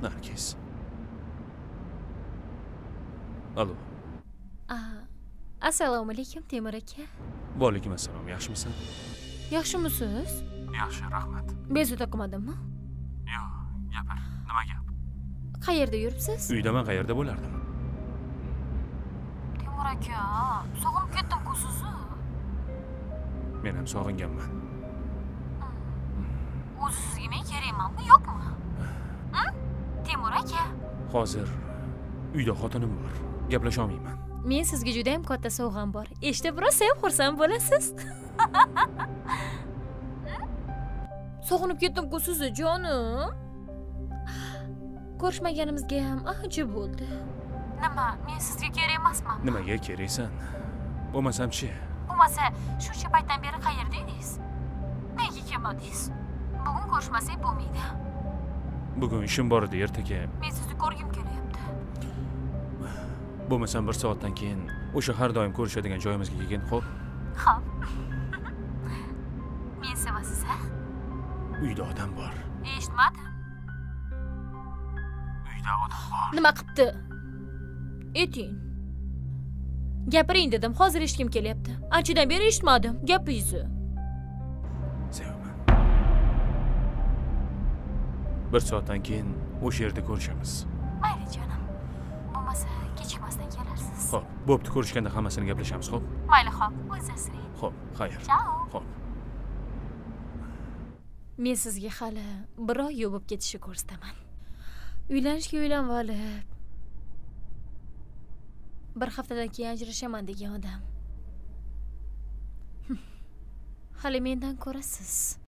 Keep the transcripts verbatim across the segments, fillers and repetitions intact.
Nargiz. Alo. Assalomu alaykum Temur aka. Va alaykum assalom. Yaxshimisan? Yaxshimisiz? Yaxshi, rahmat. Bezovta qilmadimmi? Yo'q, gapir. Nima gap? Qayerda yuribsiz? Uydaman, qayerda bo'lardim? Temur aka, sog'inib ketdim-ku sizni. Men ham sog'inganman. O'zi sizga men kerakmanmi, yo'qmi? Ha? Temur aka. Hozir uyda xotinim bor. Gaplasha olmayman. Men sizga juda ham katta sovg'am bor. Eshitib biroz sevib xursand bo'lasiz. Sog'inib ketdim-ku sizni, jonim. Ko'rishmaganimizga ham ancha bo'ldi. Nima, men sizga kerak emasman? Nimaga keraksan? Bo'lmasam-chi? Bo'lmasa, shuncha paytdan beri qayerda edingiz? Nega kelmadingiz? Bugun ko'rishmasak bo'lmaydi. Bugun ishim bor edi, ertaga. Men sizni ko'rgim kelyapti. Bo'lmasam bir soatdan keyin o'sha har doim ko'rishadigan joyimizga kelgin, xo'p? Xo'p. Men sevasiz, ha? Uyda odam bor. Eshitmadim. Uyda odam bor. Nima qilibdi? Ayting. Gapiring dedim, hozir eshitgim kelyapti. Anchadan beri eshitmadim gapingizni. Sevaman. Bir soatdan keyin o'sha yerda ko'rishamiz. Mayli jonim. Bo'lmasa kechikmasdan kelarsiz. Xo'p, bo'pti, ko'rishganda hammasini gaplashamiz, xo'p? Mayli, xo'p. O'zingiz asrang. Xo'p, xayr. Chao. Xo'p. Men sizga hali bir oy yo'l bo'lib ketishni ko'rsataman. Uylanishga uylanib olib, bir haftadan keyin ajrashaman degan odam. Hali mendan ko'rasiz.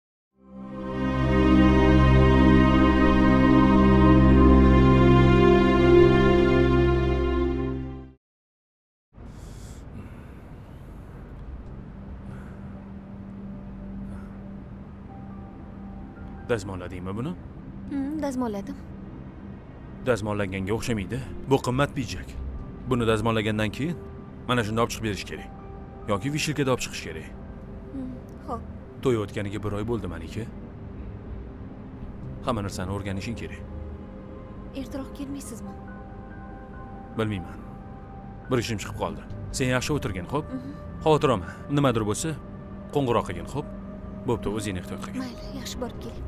Dazmolladingmi buni? Hmm, dazmolladim. Dazmollaganga o'xshamaydi. Bu qimmat pijak. Buni dazmollagandan keyin mana shunda olib chiqib berish kerak. Yoki vishilkada olib chiqish kerak. Xo'p. To'y o'tganiga bir oy bo'ldi meniki. Hamma narsani o'rganishing kerak. Ertaroq kelmaysizmi? Bilmayman. Bir ishim chiqib qoldi. Sen yaxshi o'tirgin, xo'p? Xavotir olma. Nimadir bo'lsa, qo'ng'iroq qilgin, xo'p? Bo'pti, o'zing ehtiyot qilgin. Mayli, yaxshi borib keling.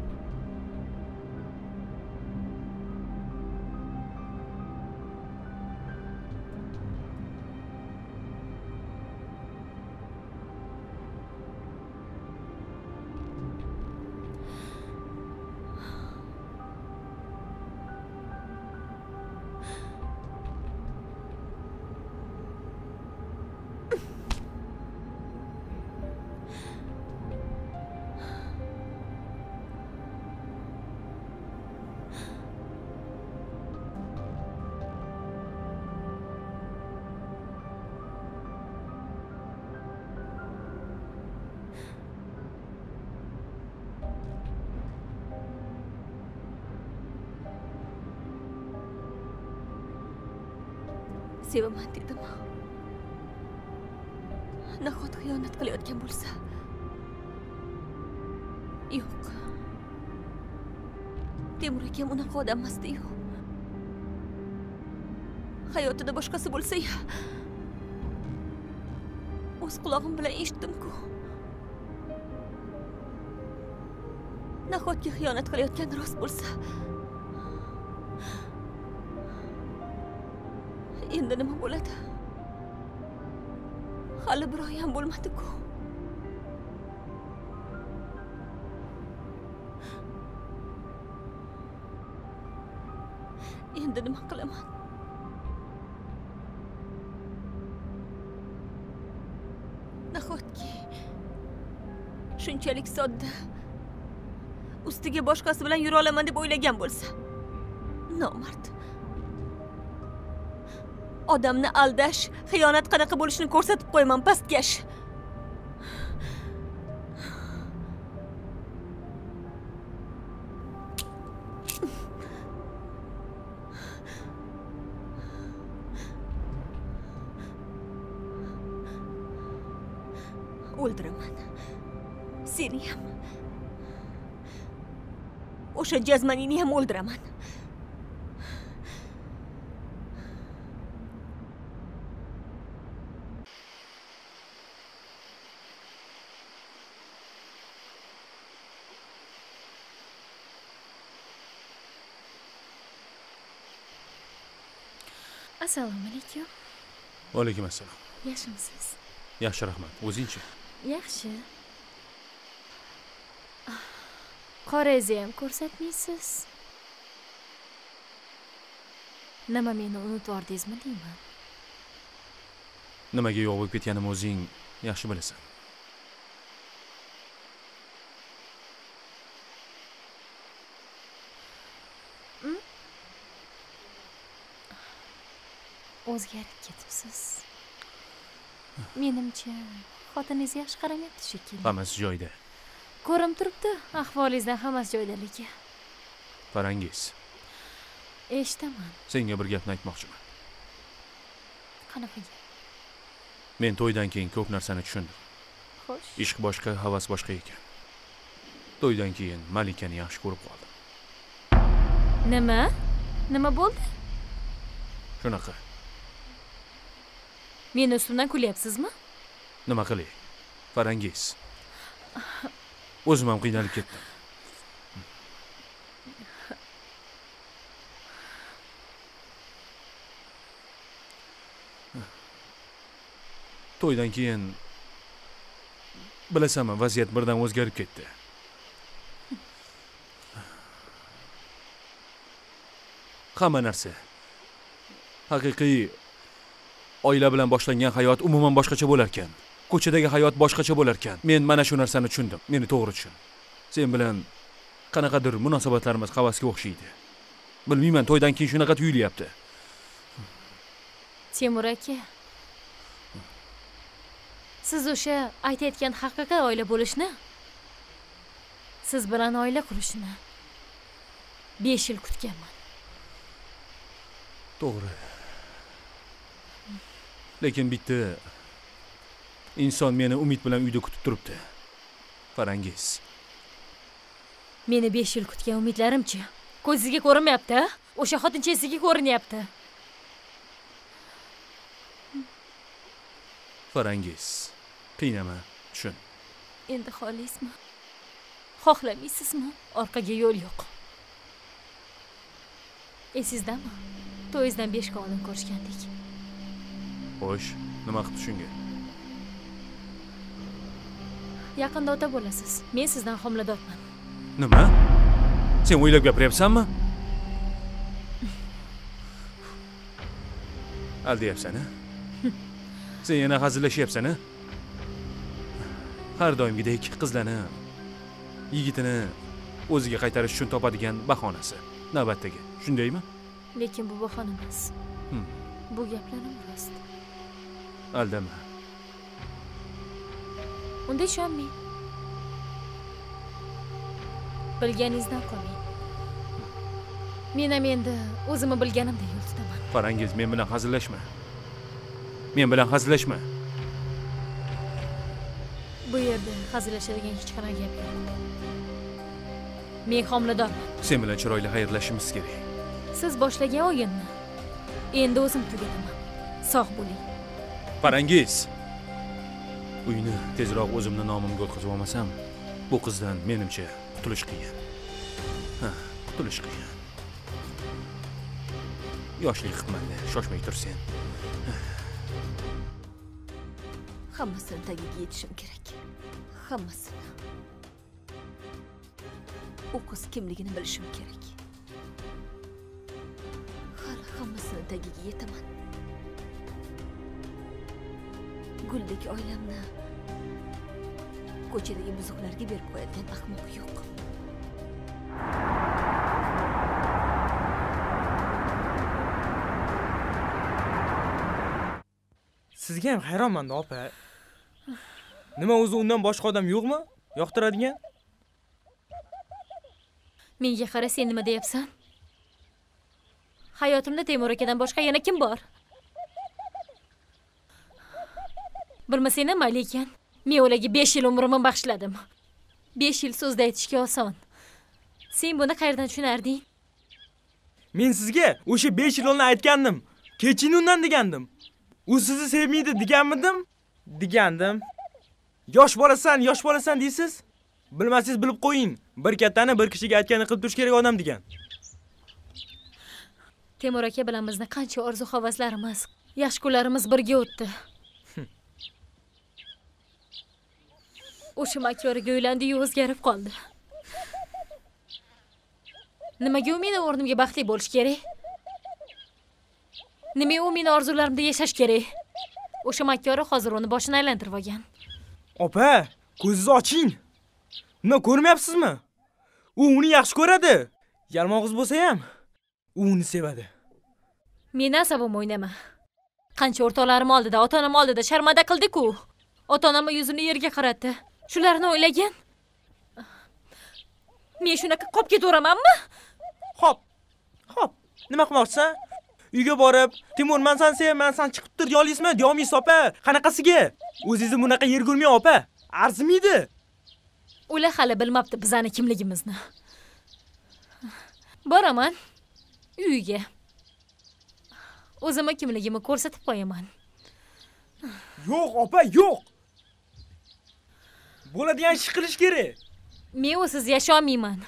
Sevaman dedim. Nahot xiyonat qilayotgan bo'lsa? Yo'q. Temur akam unaqa odam emasdi-yu. Hayotida boshqasi bo'lsa-ya. O'z quloqim bilan eshitdim-ku. Nahotki xiyonat qilayotgan rost bo'lsa? Endi nima bo'ladi? Hali bir oy ham bo'lmadi-ku. Endi nima qilaman? Nahotki shunchalik sodda ustiga boshqasi bilan yura olaman deb o'ylagan bo'lsa? Nomard. Odamni aldash, xiyonat qanaqa bo'lishini ko'rsatib qo'yaman, pastkash. O'ldiraman. Seni ham. O'sha jazmanini ham o'ldiraman. Assalomu alaykum. Va alaykum assalom. Yaxshimisiz? Yaxshi, rahmat. O'zingchi? Yaxshi. Qorangizni ham ko'rsatmaysiz. Nima meni unutib yordingizmi deyman? Nimaga yo'q bo'lib ketganimni o'zing yaxshi bilasan. O'zgarib ketibsiz. Menimcha, xotiningiz yaxshi qaramayapti shekilli. Hammasi joyida. Ko'rim turibdi, ahvolingizdan hammasi joydaligi. Farangiz. Eshitaman. Senga bir gapni aytmoqchiman. Qanaqa gap? Men to'ydan keyin ko'p narsani tushundim. Xo'sh. Ishq boshqa, havas boshqa ekan. To'ydan keyin Malikani yaxshi ko'rib qoldim. Nima? Nima bo'ldi? Shunaqa. Meni ustimdan kulyapsizmi? Nima qilay? Farangiz. O'zim ham qiynalib ketdim. To'ydan keyin bilasanmi, vaziyat birdan o'zgarib ketdi. Hamma narsa. Haqiqiy oila bilan boshlangan hayot umuman boshqacha bo'lar ekan. Ko'chadagi hayot boshqacha bo'lar ekan. Men mana shu narsani tushundim. Meni to'g'ri tushun. Sen bilan qanaqadir munosabatlarimiz havasga o'xshaydi. Bilmayman, to'ydan keyin shunaqa tuyulyapti. Temur aka. Siz o'sha aytayotgan haqiqiy oila bo'lishni, siz bilan oila qurishni besh yil kutganman. To'g'ri. Lekin bitta inson meni umid bilan uyda kutib turibdi. Farangiz. Meni besh yil kutgan umidlarim-chi? Ko'zingizga ko'rinmayapti? O'sha xotinchasiga ko'rinyapti. Farangiz. Qiynama, tushun. Endi xohlaysizmi? Xohlamaysizmi? Orqaga yo'l yo'q. Esizdami? To'yingizdan besh kun oldin ko'rishgandik. Xo'sh, nima qilib shunga? Yaqinda ota bo'lasiz. Men sizdan homiladorman. Nima? Sen o'ylab gapiryapsanmi? Aldayapsan-a? Sen yana hazillashyapsan-a? Har doimgidek qizlarni, yigitini o'ziga qaytarish uchun topadigan bahonasi. Navbatdagi, shundaymi? Lekin bu bahona emas. Hmm. Bu gaplarim rost. Aldama. Unda ishonmang. Bilganingizdan qolmang. Men ham endi o'zimni bilganimdek yo'l tutaman. Farangiz, men bilan hazillashma. Men bilan hazillashma. Bu yerda hazillashadigan hech qanaqa gap yo'q. Men homiladorman. Sen bilan chiroyli xayrlashishimiz kerak. Siz boshlagan o'yinni endi o'zim tugataman. Sog' bo'ling. Farangiz. Uyni tezroq o'zimni nomimga o'tkazib olmasam, bu qizdan menimcha qutulish qiyin. Ha, qutulish qiyin. Yoshlik qitmanda shoshmay tursen. Hammasini tagiga yetishim kerak. Hammasini. U qiz kimligini bilishim kerak. Hali hammasini tagiga yetaman. Guldek oilamni ko'chadagi buzuqlarga berib qo'yadigan ahmoq yo'q. Sizga ham hayronman, opa. Nima, o'zi undan boshqa odam yo'qmi? Yoqtiradigan? Menga qara, sen nima deyapsan? Hayotimda Temur akadan boshqa yana kim bor? Bilmasang ham mayli ekan. Men ularga besh yil umrimni bag'ishladim. besh yil so'zda aytishga oson. Sen buni qayerdan tushunarding? Men sizga o'sha besh yil oldin aytgandim. Keching undan degandim. U sizni sevmaydi deganmidim? Degandim. Yosh bolasan, yosh bolasan deysiz? Bilmasangiz bilib qo'ying. Bir kattani bir kishiga aytganini qilib turish kerak odam degan. Temur aka bilan bizni qancha orzu-havaslarimiz, yaxshi kunlarimiz birga o'tdi. O'sha makyoriga uylandi-yu o'zgarib qoldi. Nimaga u meni o'rnimga baxtli bo'lish kerak? Nima u meni orzularimda yashash kerak? O'sha makkori hozir uni boshini aylantirib olgan. Opa, ko'zingizni oching. Nima ko'rmayapsizmi? U uni yaxshi ko'radi. Yalmog'iz bo'lsa ham, u uni sevadi. Meni asabim o'ynama. Qancha o'rtoqlarim oldida, ota-onam oldida sharmanda qildi-ku. Ota-onam yuzini yerga qaratdi. Shularni o'ylagan. Men shunaqa qolib ketaveramanmi? Hop. Hop. Nima qilmoqchisan? Uyga borib, Timur, men seni sevaman, sen chiqib tur, yo'laysizmi? Deyomaysiz, opa. Qanaqasiga? O'zingizni bunaqa yer ko'rmay, opa. Arzimaydi. Ular hali bilmabdi bizani kimligimizni. Boraman uyga. O'zimni kimligimni ko'rsatib qo'yaman. Yo'q, opa, yo'q. Bo'ladigan ish qilish kerak. Men o'siz yasha olmayman.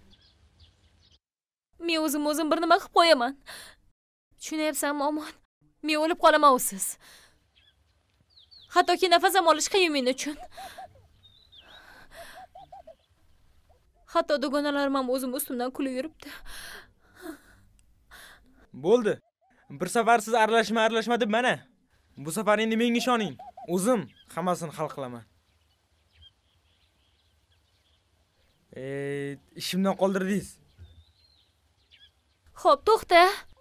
Men o'zim o'zim bir nima qilib qo'yaman. Tushunyapsanmi, omon? Men o'lib qolaman o'siz. Hattoki nafas ham olish qiyin men uchun. Hatto dugonalarim ham o'zim ustimdan kulib yuribdi. Bo'ldi. Bir safar siz aralashma, aralashma deb mana. Bu safar endi menga ishoning. O'zim hammasini hal qilaman. Eh, ishimdan qoldirdingiz. Xo'p, to'xta.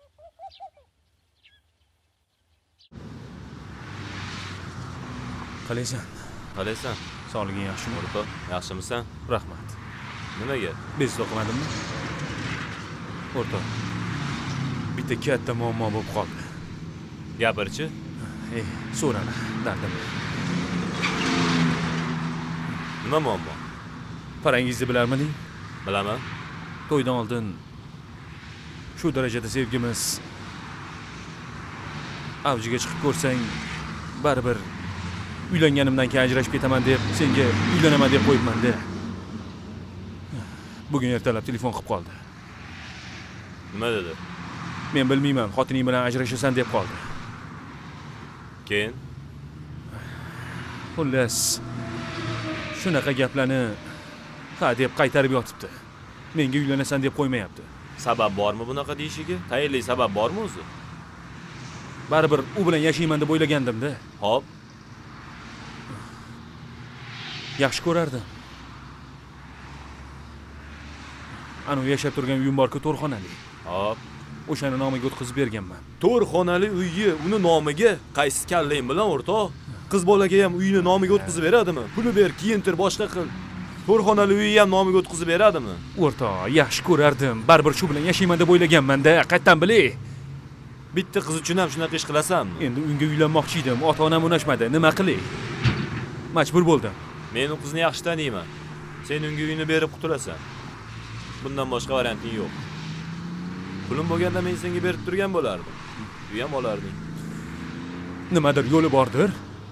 Qalaysan? Qalaysan? Sog'liging yaxshimi? O'rtoq, yaxshimisan? Rahmat. Nimaga? Bezovta qilmadimmi? O'rtoq. Bitta katta muammo bo'lib qoldi. Gapirchi? Ey, so'rana, dardim. Nima muammo? Parangizni bilarmiding? Bilaman. To'ydan oldin shu darajada sevgimiz avjiga chiqib ko'rsang, baribir uylanganimdan keyin ajrashib ketaman deb, senga uylanaman deb qo'yibman-da. Bugun ertalab telefon qilib qoldi. Nima dedi? Men bilmayman, xotining bilan ajrashasan deb qoldi. Keyin? Xullas, shunaqa gaplarni ha deb qaytarib yotibdi. Menga uylanasan deb qo'ymayapti. Sabab bormi bunaqa deyishiga? Tayinli sabab bormi o'zi? Baribir u bilan yashayman deb o'ylagandim-da. Hop. Yaxshi ko'rardim. Ana u yashab turgan uyim bor-ku, to'rxonali. Hop. O'shani nomiga o'tkazib berganman. To'rxonali uyni uni nomiga qaysi kallang bilan o'rtoq? Qiz bolaga ham uyini nomiga o'tkazib beradimi? Puli ber, kiyintir, boshqa qil. To'rxonali uyni ham nomiga o'tkazib beradimi? O'rtoq, yaxshi ko'rardim. Baribir shu bilan yashayman deb o'ylaganman-da. Qayerdan bilay? Bitta qiz uchun ham shunaqa ish qilasanmi? Endi unga uylanmoqchi edim. Ota-onam unashmadi. Nima qilay? Majbur bo'ldim. Men u qizni yaxshi taniyman. Sen unga uyini berib qutulasan. Bundan boshqa varianting yo'q. Pulim bo'lganda men senga berib turgan bo'lardim. Uy ham olarding. Nimadir yo'li bordir?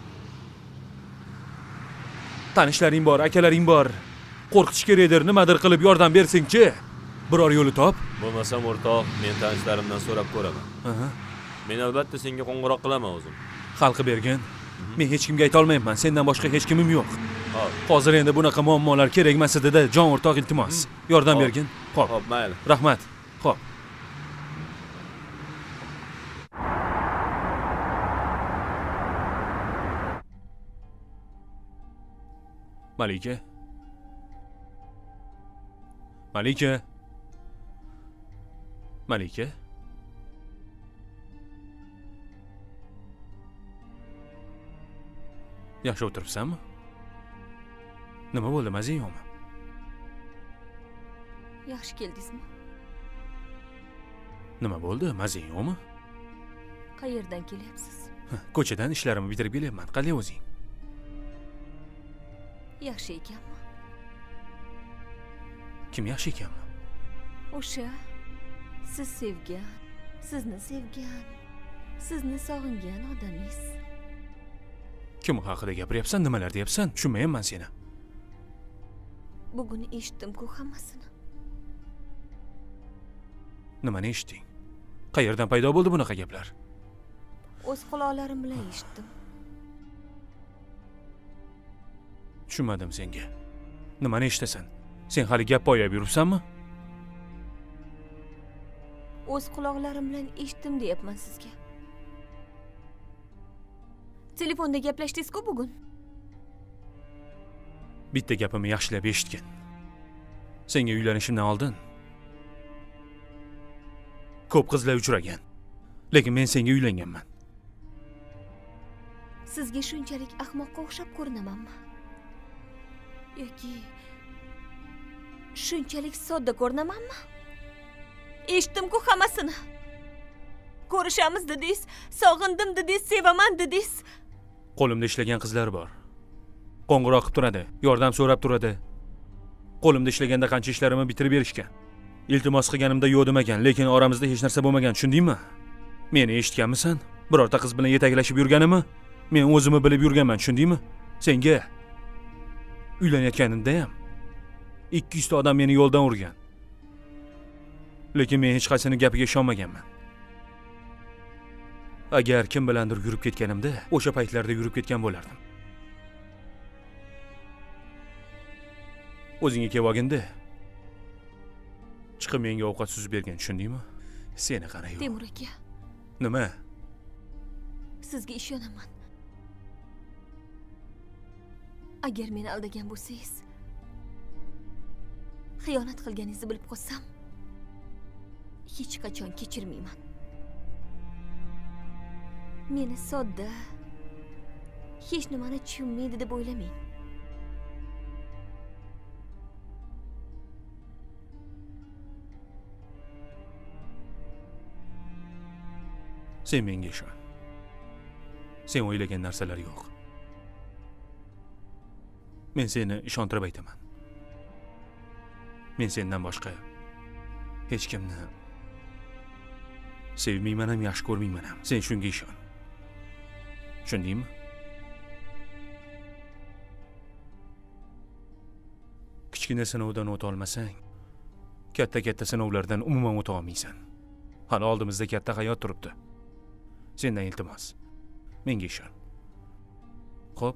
Tanishlaring bor, akalaring bor. Qo'rqitish kerakdir, nimadir qilib yordam bersingchi. Biror yo'li top. Bo'lmasam o'rtoq, men tanishlarimdan so'rab ko'raman. Aha. Men albatta senga qo'ng'iroq qilaman o'zim. Xalqi bergan. Men hech kimga ayta olmayman. Sendan boshqa hech kimim yo'q. Hop. Hozir endi bunaqa muammolar kerak emas edi-da, jon o'rtoq, iltimos. Yordam bergin. Xo'p. Hop, mayli. Rahmat. Xo'p. Malika. Malika. Malika. Yaxshi o'tiribsanmi? Nima bo'ldi, mazing yo'qmi? Yaxshi keldingizmi? Nima bo'ldi, mazing yo'qmi? Qayerdan kelyapsiz? Ko'chadan ishlarimni bitirib kelyapman. Qanday o'zing? Yaxshi ekanmi? Kim yaxshi ekanmi? O'sha siz sevgan, sizni sevgan, sizni sog'ingan odamingiz. Kim haqida gapiryapsan, nimalar deyapsan? Tushunmayapman seni. Bugun eshitdim-ku hammasini. Nimani eshitding? Qayerdan paydo bo'ldi bunaqa gaplar? O'z quloqlarim bilan eshitdim. Tushunmadim senga. Nimani eshitasan? Sen hali gap poyab yuribsanmi? O'z quloqlarim bilan eshitdim deyapman sizga. Telefonda gaplashdingiz-ku bugun. Bitta gapimni yaxshilab eshitgin. Senga uylanishimdan oldin ko'p qizlar uchragan. Lekin men senga uylanganman. Sizga shunchalik ahmoqqa o'xshab ko'rinamanmi? Yoki shunchalik sodda ko'rinamanmi? Eshitdim-ku hammasini. Ko'rishamiz dedingiz, sog'indim dedingiz, sevaman dedingiz. Qo'limda ishlagan qizlar bor. Qo'ng'iroq qilib turadi, yordam so'rab turadi. Qo'limda ishlaganda qancha ishlarimni bitirib berishgan. Iltimos qilganimda yo'q demagan, lekin oramizda hech narsa bo'lmagan, tushundingmi? Meni eshitganmisan? Birorta qiz bilan yetaklashib yurganimni men o'zimni bilib yurganman, tushundingmi? Senga uylanayotganimda ham ikki yuz ta odam meni yo'ldan urgan. Lekin men hech qaysini gapiga ishonmaganman. Agar kim bilandir yurib ketganimda, o'sha paytlarda yurib ketgan bo'lardim. O'zingga kelganingda chiqib menga ovqat suzib bergan, tushundingmi? Seni qara yo'q. Temur aka. Nima? Sizga ishonaman. Agar meni aldagan bo'lsangiz, xiyonat qilganingizni bilib qolsam, hech qachon kechirmayman. Meni sodda, hech nimani tushunmaydi deb o'ylamang. Sen menga ishon. Sen o'ylagan narsalar yo'q. Men seni ishontirib aytaman. Men sendan boshqa hech kimni sevmayman ham, yaxshi ko'rmayman ham. Sen shunga ishon. Tushundingmi? Kichkina sinovdan o'ta olmasang, katta-katta sinovlardan umuman o'ta olmaysan. Hali oldimizda katta hayot turibdi. Sendan iltimos, menga ishon. Xo'p?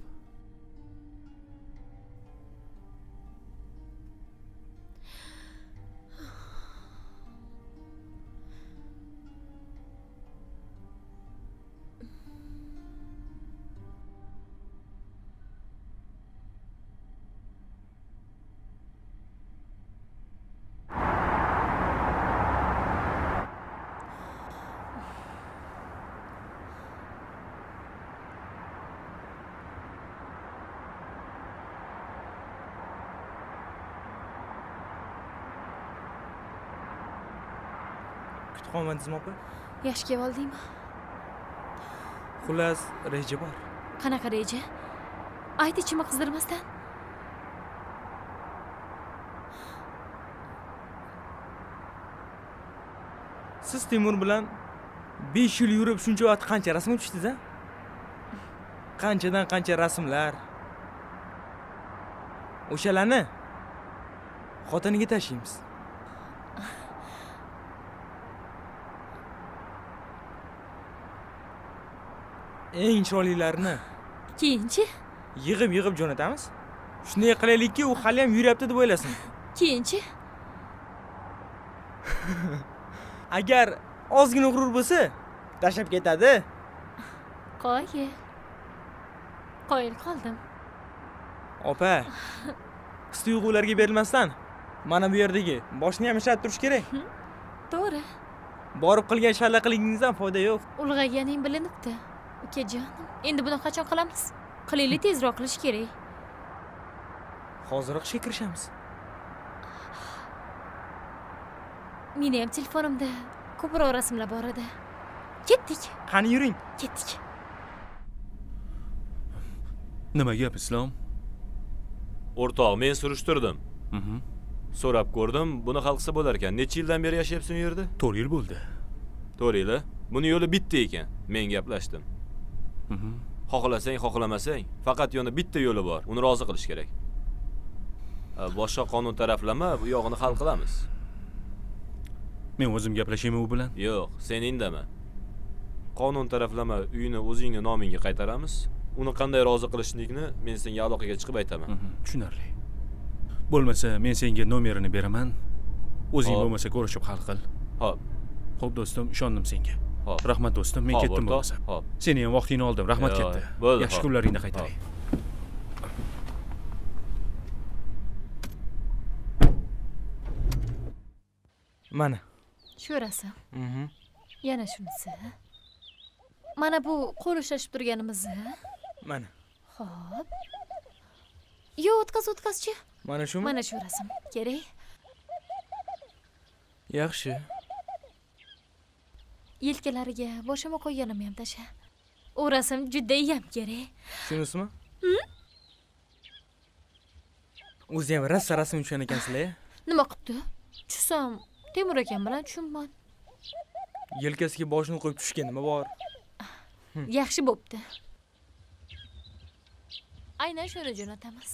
Qolmadingizmi opa? Yaxshi kelib oldingmi? Xullas, reja bor. Qanaqa reja? Ayt ichimni qizdirmasdan. Siz Temur bilan besh yil yurib shuncha vaqt qancha rasm tushdingiz-a? Qanchadan qancha rasmlar. O'shalarni xotiniga tashlaymiz. Eng chiroylilarini Keyinchi? yig'ib-yig'ib jo'natamiz. Shunday qilaylikki, u hali ham yuryapti deb o'ylasin. Keyinchi? Agar ozgina g'urur bo'lsa, tashlab ketadi. Qo'y. Qo'yil qoldim. Opa, his-tuyg'ularga berilmasdan mana bu yerdagi boshni ham ishlatib turish kerak. To'g'ri. Borib qilgan shallaqligingizdan foyda yo'q. Ulg'ayganing bilinibdi. Ukajonim, endi buni qachon qilamiz? Qilaylik, tezroq qilish kerak. Hozir ishga kirishamiz. Meni ham telefonimda ko'proq rasmlar bor edi. Ketdik. Qani yuring. Ketdik. Nima gap, Islom? O'rtoq, men surishtirdim. Mhm. So'rab ko'rdim, buni hal qilsa bo'lar ekan. Necha yildan beri yashayapsan u yerda? to'rt yil bo'ldi. to'rt yil. Buni yo'li bitta ekan. Men gaplashdim. Mhm. Xohlasang, xohlamasang, faqat yana bitta yo'li bor. Uni rozi qilish kerak. Boshqa qonun taraflama, bu yog'ini hal qilamiz. Men o'zim gaplashaymi u bilan? Yo'q, sen indama. Qonun taraflama uyini o'zingning nomingga qaytaramiz. Uni qanday rozi qilishlikni men senga aloqaga chiqib aytaman. Tushunarli. Bo'lmasa men senga nomerini beraman. O'zing bo'lmasa ko'rishib hal qil. Xo'p. Xo'p do'stim, ishondim senga. Hop. Rahmat do'stim, men ketdim bo'lmasa. Hop. Seni ham vaqtingni oldim. Rahmat ketdi. Yaxshi kunlaringni qaytaring. Mana. Shu rasm. Mhm. Yana shunisi. Mana bu qo'l ushlashib turganimiz. Mana. Xo'p. Yo, o'tkaz o'tkazchi. Mana shumi? Mana shu rasm. Kerak. Yaxshi. Yelkalariga boshima qo'yganim ham tasha. U rasm juda ham kerak. Shunisimi? O'zi ham rassa rasm tushgan ekansizlar-a? Nima qilibdi? Tushsam, Temur akam bilan tushunman. Yelkasiga boshini qo'yib tushgan nima bor? Yaxshi bo'pti. Aynan shuni jo'natamiz.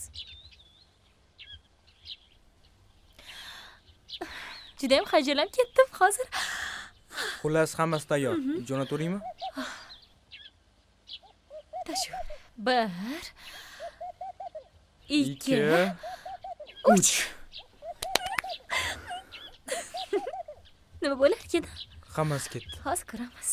Juda ham xajalam ketdim hozir. Xullas hammasi tayyor. Jo'nataveringmi? Tashu. bir, ikki, uch. Nima bo'lar ekan? Hammasi ketdi. Hozir ko'ramiz.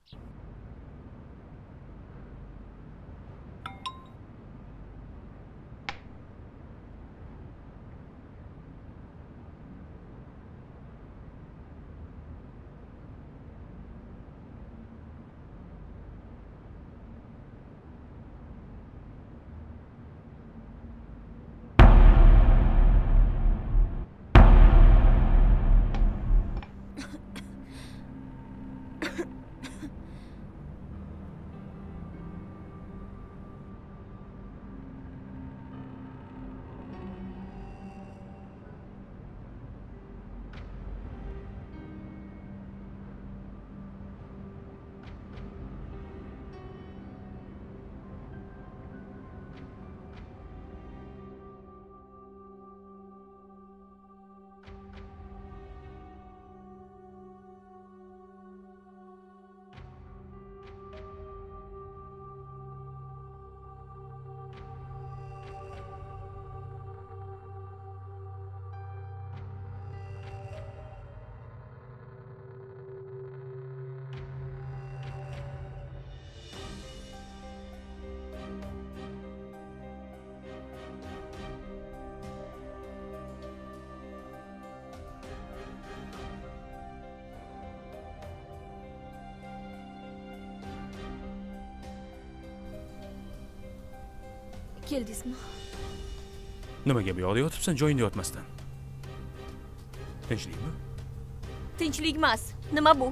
Keldingizmi? Nimaga bu yoqda yotibsan, joyingda yotmasdan? Tinchlikmi? Tinchlik emas. Nima bu?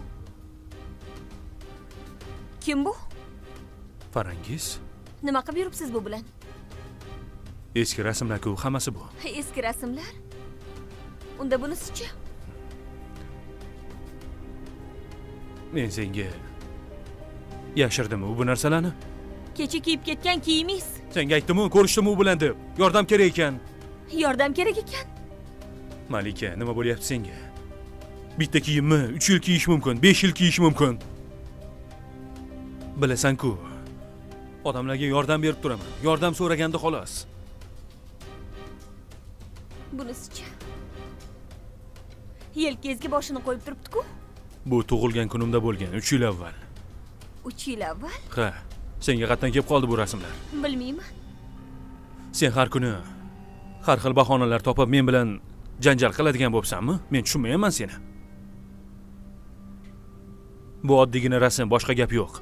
Kim bu? Farangiz? Nima qilib yuribsiz bu bilan? Eski rasmlar-ku, hammasi bu. Eski rasmlar? Unda bunisi-chi? Men senga yashirdim u bu narsalarni. Kecha kiyib ketgan kiyimingiz. Senga aytdim-ku, ko'rishdim u bilan deb. Yordam kerak ekan. Yordam kerak ekan. Malika, nima bo'lyapti senga? Bitta kiyimni uch yil kiyish mumkin, besh yil kiyish mumkin. Bilasan-ku, odamlarga yordam berib turaman. Yordam so'raganda xolos. Bunisi-chi? Yelkangizga boshini qo'yib turibdi-ku. Bu tug'ilgan kunimda bo'lgan, uch yil avval. uch yil avval? Ha, senga qatdan kelib qoldi bu rasmlar. Bilmayman. Sen har kuni har xil bahonalar topib men bilan janjal qiladigan bo'lsanmi? Men tushunmayman seni. Bu oddiygina rasm, boshqa gap yo'q.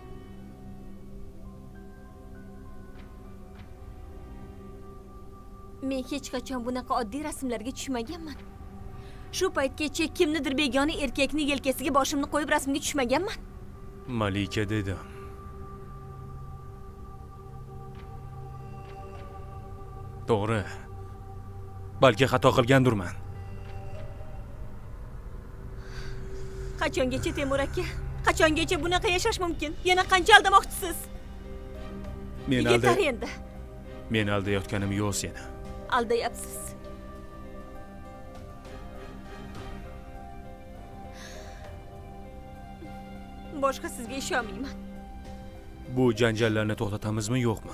Men hech qachon bunaqa oddiy rasmlarga tushmaganman. Shu paytgacha kimnidir begona erkakning yelkasiga boshimni qo'yib rasmga tushmaganman. Malika dedim. To'g'ri. Balki xato qilgandirman. Qachongacha Temur aka? Qachongacha bunaqa yashash mumkin? Yana qancha aldamoqchisiz? Men alda Yetar endi. Men aldayotganim yo'q seni. Aldayapsiz. boshqa sizga ishonmayman. Bu janjallarni to'xtatamizmi, yo'qmi?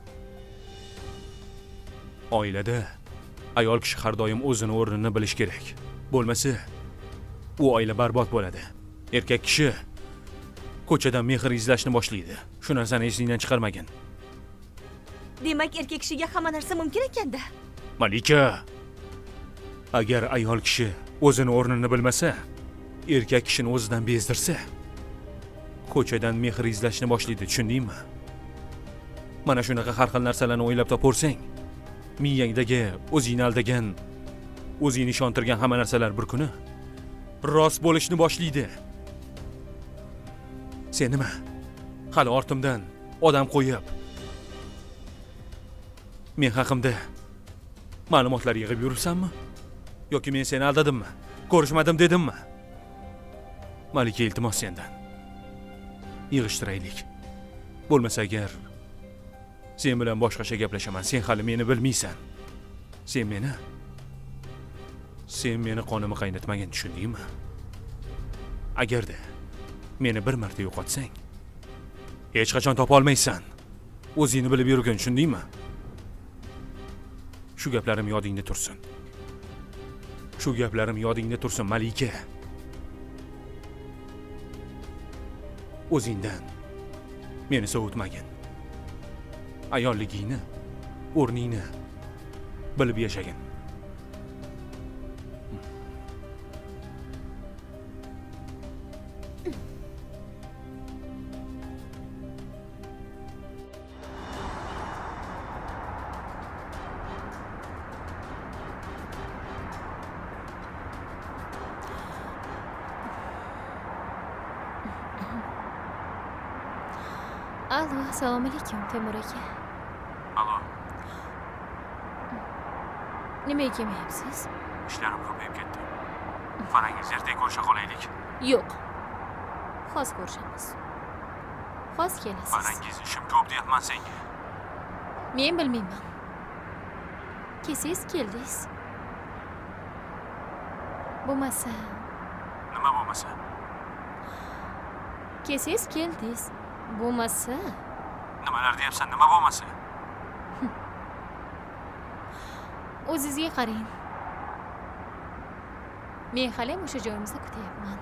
Oilada ayol kishi har doim o'zini o'rnini bilish kerak. Bo'lmasa, u oila barbod bo'ladi. Erkak kishi ko'chadan mehr izlashni boshlaydi. Shu narsani esingdan chiqarmagin. Demak, erkak kishiga hamma narsa mumkin ekanda. Malika, agar ayol kishi o'zini o'rnini bilmasa, erkak kishini o'zidan bezdirsa, ko'chadan mehr izlashni boshlaydi, tushundingmi? Mana shunaqa har xil narsalarni o'ylab toparsang, miyangdagi o'zingni aldagan, o'zingni ishontirgan hamma narsalar bir kuni rost bo'lishni boshlaydi. Sen nima? Hali ortimdan odam qo'yib, men haqimda ma'lumotlar yig'ib yuribsanmi? Yoki men seni aldadimmi? Ko'rishmadim dedimmi? Malika, iltimos sendan. Yig'ishtiraylik. Bo'lmasa agar sen bilan boshqacha gaplashaman. Sen hali meni bilmaysan. Sen meni Sen meni qonimni qaynatmagin, tushundingmi? Agarda meni bir marta yo'qotsang, hech qachon topa olmaysan. O'zingni bilib yurgin, tushundingmi? Shu gaplarim yodingda tursin. Shu gaplarim yodingda tursin, Malika. O'zingdan meni sovutmagin. Ayolligingni, o'rningni bilib yashagin. Alo, assalomu alaykum, Temur aka. Alo. Nimaga kelmayapsiz? Ishlarim ko'payib ketdi. Farangiz ertaga ko'risha qolaylik. Yo'q. Xos ko'rishamiz. Xos kelasiz. Farangiz ishim ko'p deyapman senga. Men bilmayman. Kelsangiz keldingiz. Bo'lmasa, Nima bo'lmasa? kelsangiz keldingiz. Bo'lmasa, Nimalar deyapsan? Nima bo'lmasa? o'zingizga qarang. Men hali ham o'sha joyimizda kutyapman.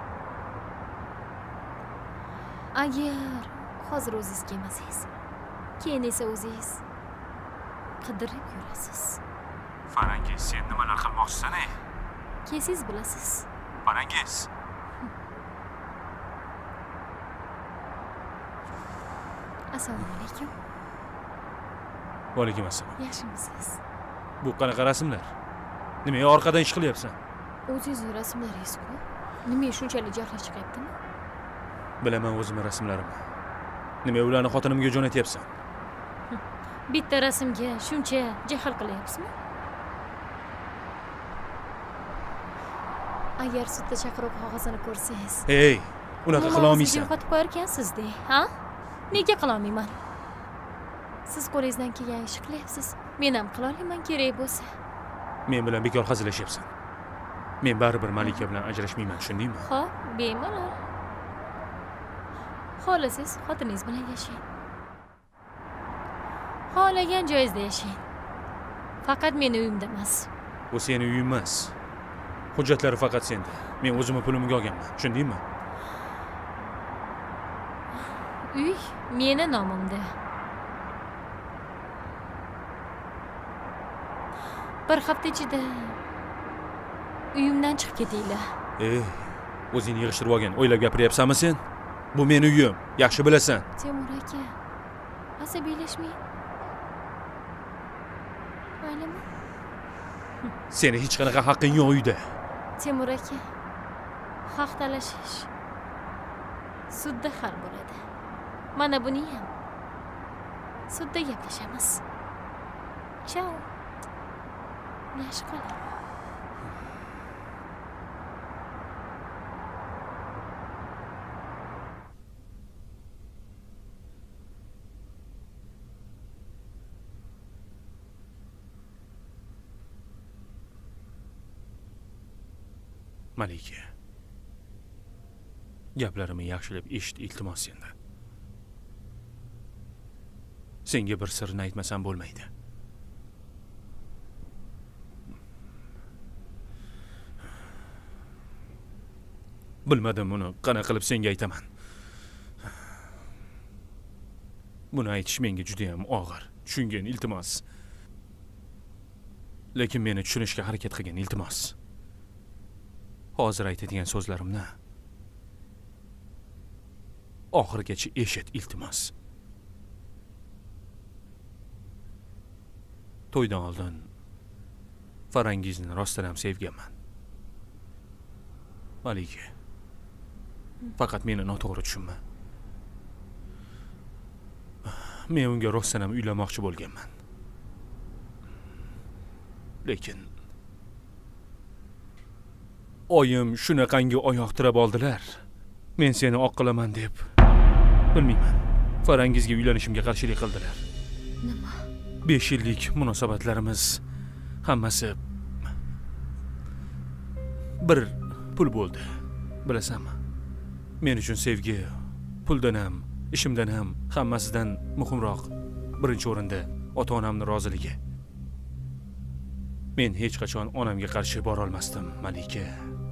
Agar hozir o'zingiz kelmasangiz, keyin esa o'zingiz qidirib yurasiz. Farangiz, sen nimalar qilmoqchisan-ey? Kelsangiz bilasiz. Farangiz. Assalomu alaykum. Va alaykum assalom. Yaxshimisiz? Bu qanaqa rasmlar? Nimaga orqadan ish qilyapsan? O'zingizning rasmlaringiz-ku. Nima shunchalik jahli chiqyaptimi? Bilaman o'zimning rasmlarimni. Nima ularni xotinimga jo'natyapsan? Bitta rasmga shuncha jahl qilyapsizmi? Agar sudda chaqiruv qog'ozini ko'rsangiz, Hey, unaqa qila olmaysan. yo'qotib qo'yarkansiz-da, ha? Nega qila olmayman? Siz qo'lingizdan kelgan ish qilyapsiz. Men ham qila olaman kerak bo'lsa. Men bilan bekor hazillashyapsan. Men baribir Malika bilan ajrashmayman, tushundingmi? Xo'p, bemalol. Xohlasangiz xotiningiz bilan yashang. Xohlagan joyingizda yashang. Faqat meni uyimda emas. Bu seni uying emas. Hujjatlari faqat senda. Men o'zimni pulimga olganman, tushundingmi? Uy meni nomimda. Bir hafta ichida uyimdan chiqib ketinglar. Ey, o'zingni yig'ishtirib olgin. O'ylab gapiryapsanmi sen? Bu meni uyim, yaxshi bilasan. Temur aka, asabiylashmang. Maylimi? Seni hech qanaqa haqqing yo'q uyda. Temur aka, haq talashish sudda hal bo'ladi. Mana buni ham sudda gaplashamiz. Chao. Yaxshi qoling. Malika. Gaplarimni yaxshilab eshit, iltimos senda. Senga bir sirni aytmasam bo'lmaydi. Bilmadim uni qanaqa qilib senga aytaman. Buni aytish menga juda ham og'ir. Tushungin, iltimos. Lekin meni tushunishga harakat qilgin, iltimos. Hozir aytadigan so'zlarimni oxirigacha eshit, iltimos. To'ydan oldin Farangizni rostdan ham sevganman. Malika, faqat meni noto'g'ri tushunma. Men unga rostdan ham uylanmoqchi bo'lganman. Lekin oyim shunaqangi oyoq tirab oldilar. Men seni oq qilaman deb, bilmayman, Farangizga uylanishimga qarshilik qildilar. Nima? besh yillik munosabatlarimiz hammasi bir pul bo'ldi. Bilasanmi? Men uchun sevgi puldan ham, ishimdan ham, hammasidan muhimroq. Birinchi o'rinda ota-onamning roziligi. Men hech qachon onamga qarshi bora olmasdim, Malika.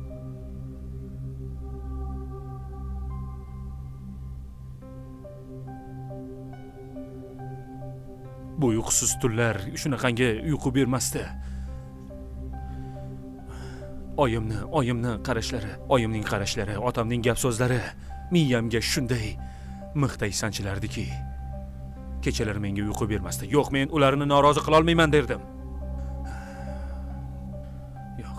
Bu uyqusiz tunlar shunaqangi uyqu bermasdi. Oyimni, oyimni qarashlari, oyimning qarashlari, otamning gap so'zlari miyamga shunday mixday sanchilardiki, kechalar menga uyqu bermasdi. Yo'q, men ularni norozi qila olmayman derdim. Yo'q.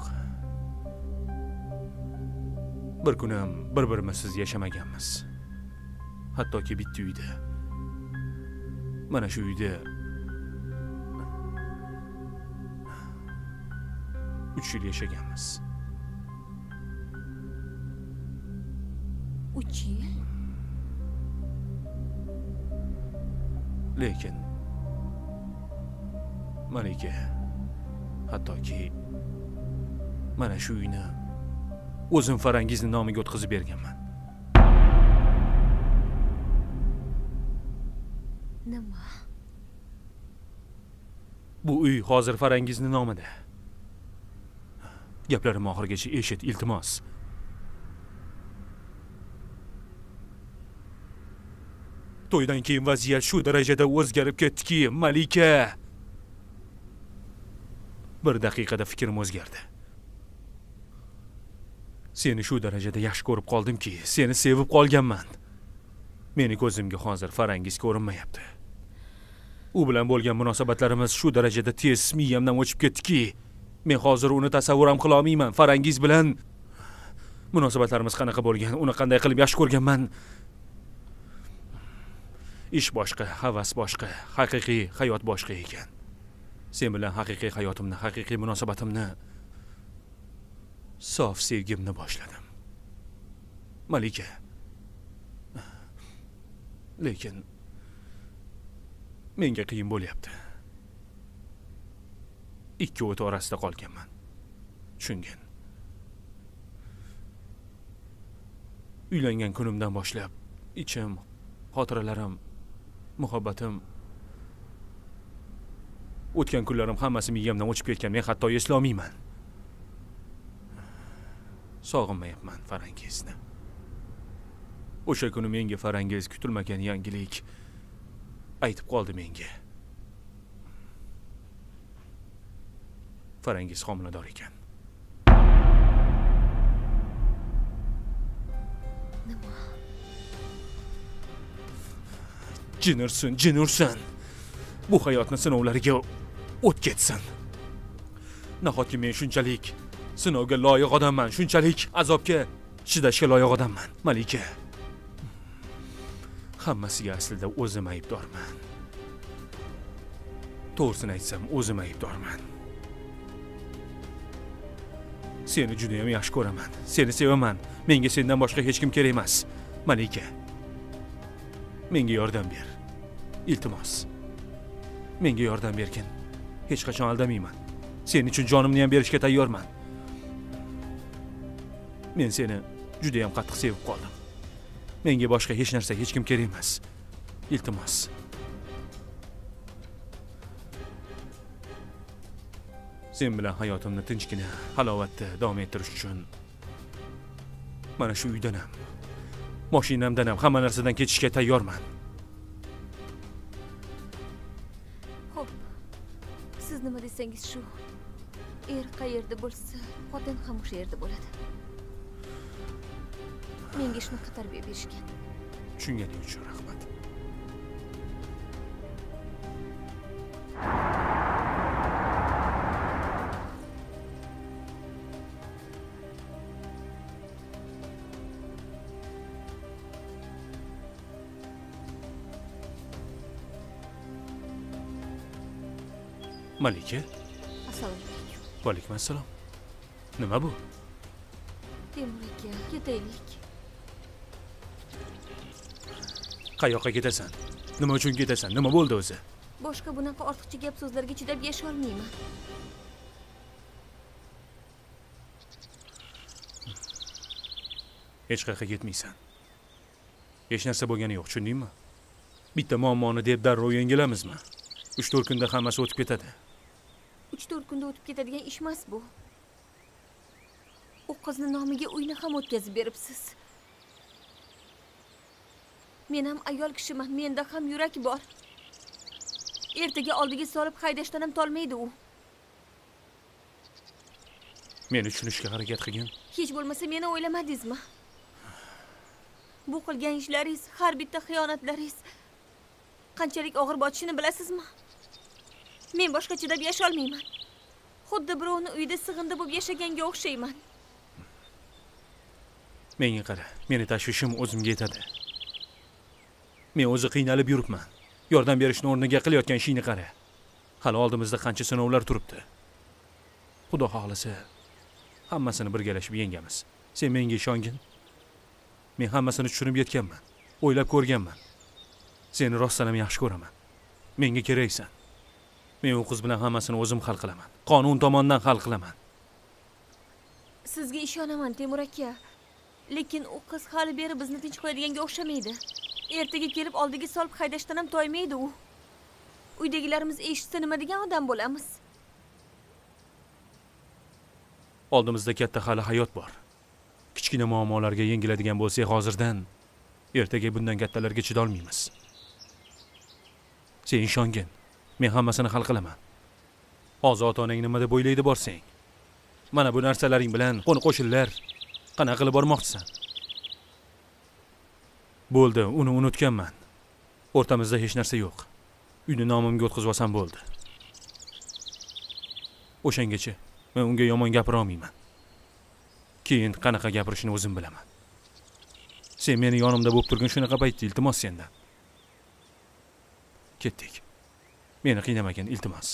Bir kun ham bir-birimizsiz yashamaganmiz. Hattoki bitta uyda. Mana shu uyda uch yil yashaganmiz. uch yil? Lekin Malika, hattoki mana shu uyni o'zim Farangizning nomiga o'tkazib berganman. Nima? Bu uy hozir Farangizning nomida. Gaplarimni oxirigacha eshit, iltimos. To'ydan keyin vaziyat shu darajada o'zgarib ketdiki, Malika. Bir daqiqada fikrim o'zgardi. Seni shu darajada yaxshi ko'rib qoldimki, seni sevib qolganman. Meni ko'zimga hozir Farangiz ko'rinmayapti. U bilan bo'lgan munosabatlarimiz shu darajada tez miyamdan o'chib ketdiki, men hozir uni tasavvur ham qila olmayman. Farangiz bilan munosabatlarimiz qanaqa bo'lgan, uni qanday qilib yaxshi ko'rganman. Ish boshqa, havas boshqa, haqiqiy hayot boshqa ekan. Sen bilan haqiqiy hayotimni, haqiqiy munosabatimni, sof sevgimni boshladim. Malika. Lekin menga qiyin bo'lyapti. Ikki o't orasida qolganman. Tushungin. Uylangan kunimdan boshlab ichim, xotiralarim, muhabbatim, o'tgan kunlarim hammasi miyamdan o'chib ketgan. Men hatto esla olmayman. Sog'inmayapman Farangizni. O'sha kuni menga Farangiz kutilmagan yangilik aytib qoldi menga. Farangiz homilador ekan. Nima? Jinursin, jinursin. Bu hayotning sinovlariga o't ketsin. Nahotki men shunchalik sinovga loyiq odamman, shunchalik azobga chidashga loyiq odamman, Malika. Hammasiga aslida o'zim aybdorman. To'g'risini aytsam, o'zim aybdorman. Seni juda ham yaxshi ko'raman. Seni sevaman. Menga sendan boshqa hech kim kerak emas. Malika. Menga yordam ber. Iltimos. Menga yordam bergin. Hech qachon aldamayman. Sening uchun jonimni ham berishga tayyorman. Men seni juda ham qattiq sevib qoldim. Menga boshqa hech narsa, hech kim kerak emas. Iltimos. Sen bilan hayotimni tinchgina, halovatda davom ettirish uchun mana shu uydan ham, mashinamdan ham hamma narsadan ketishga tayyorman. Xo'p. Siz nima desangiz shu. Er qayerda bo'lsa, xotin ham o'sha yerda bo'ladi. Menga shunaqa tarbiya berishgan. Tushunganing uchun rahmat. Malika? Assalomu alaykum. Va alaykum assalom. Nima bu? Temur aka, ketaylik. Qayoqqa ketasan? Nima uchun ketasan? Nima bo'ldi o'zi? Boshqa bunaqa ortiqcha gap so'zlarga chidab yashay olmayman. Hech qayerga ketmaysan. Hech narsa bo'lgani yo'q, tushundingmi? Bitta muammoni deb darrov yengilamizmi? uch to'rt kunda hammasi o'tib ketadi. uch to'rt kunda o'tib ketadigan ish emas bu. U qizni nomiga uyni ham o'tkazib beribsiz. Men ham ayol kishiman, menda ham yurak bor. Ertaga oldiga solib haydashdan ham tolmaydi u. Meni tushunishga harakat qilgin. Hech bo'lmasa meni o'ylamadingizmi? Bu qilgan ishlaringiz, har bitta xiyonatlaringiz qanchalik og'ir botishini bilasizmi? Men boshqa chidab yashay olmayman. Xuddi birovni uyida sig'indi bo'lib yashaganga o'xshayman. Menga qara, meni tashvishim o'zimga yetadi. Men o'zi qiynalib yuribman. Yordam berishni o'rniga qilayotgan ishingni qara. Hali oldimizda qancha sinovlar turibdi. Xudo xohlasa, hammasini birgalashib yengamiz. Sen menga ishongin. Men hammasini tushunib yetganman. O'ylab ko'rganman. Seni rostdan ham yaxshi ko'raman. Menga keraksan. Men u qiz bilan hammasini o'zim hal qilaman. Qonun tomonidan hal qilaman. Sizga ishonaman, Temur aka. Lekin u qiz hali beri bizni tinch qo'yadiganga o'xshamaydi. Ertaga kelib oldiga solib haydashdan ham toymaydi u. Uydagilarimiz eshitsa nima degan odam bo'lamiz? Oldimizda katta hali hayot bor. Kichkina muammolarga yengiladigan bo'lsak hozirdan, ertaga bundan kattalarga chidolmaymiz. Sen ishongin. Men hammasini hal qilaman. Hozir ota-onang nima deb o'ylaydi borsang. Mana bu narsalaring bilan qo'ni qo'shillar qanaqa qilib bormoqchisan? Bo'ldi, uni unutganman. O'rtamizda hech narsa yo'q. Uyni nomimga o'tkazib olsam bo'ldi. O'shangacha men unga yomon gapira olmayman. Keyin qanaqa gapirishni o'zim bilaman. Sen meni yonimda bo'lib turgan shunaqa paytda iltimos sendan. Ketdik. Meni qiynamagin, iltimos.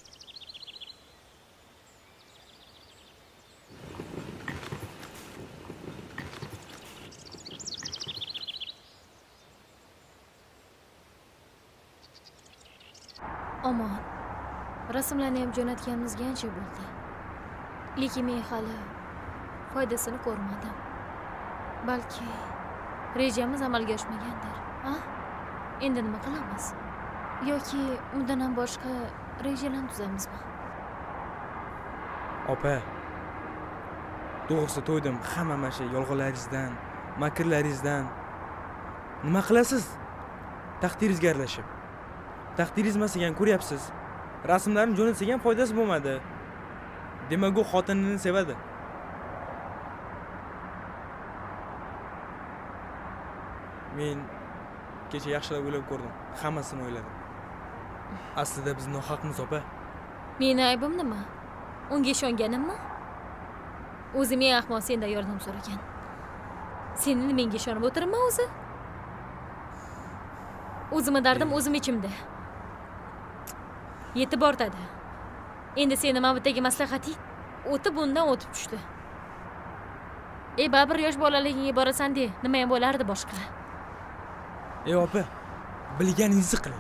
Omon. Rasmlarni ham jo'natganimizga ancha bo'ldi. Lekin men hali foydasini ko'rmadim. Balki rejamiz amalga oshmagandir. Ha? Endi nima qilamiz? Yoki undan ham boshqa rejalarni tuzamizmi? Opa. To'g'risi to'ydim hamma mana shu yolg'onlaringizdan, makrlaringizdan. Nima qilasiz? Taqdiringizga aralashib. Taqdiringiz masagan ko'ryapsiz. Rasmlarni jo'natsak ham foydasi bo'lmadi. Demak, u xotinini sevadi. Men kecha yaxshilab o'ylab ko'rdim. Hammasini o'yladim. Aslida biz nohaqmiz, opa. Meni aybim nima? Unga ishonganimmi? O'zi men ahmoq sendan yordam so'ragan. Seni menga ishonib o'tiribman o'zi? O'zimning dardim o'zim ichimda. Yetib bortadi. Endi seni mavbatdagi maslahating o'tib bundan o'tib tushdi. Ey, baribir yosh bolaligingga borasan de, nima ham bo'lardi boshqa? Ey opa, bilganingizni qiling.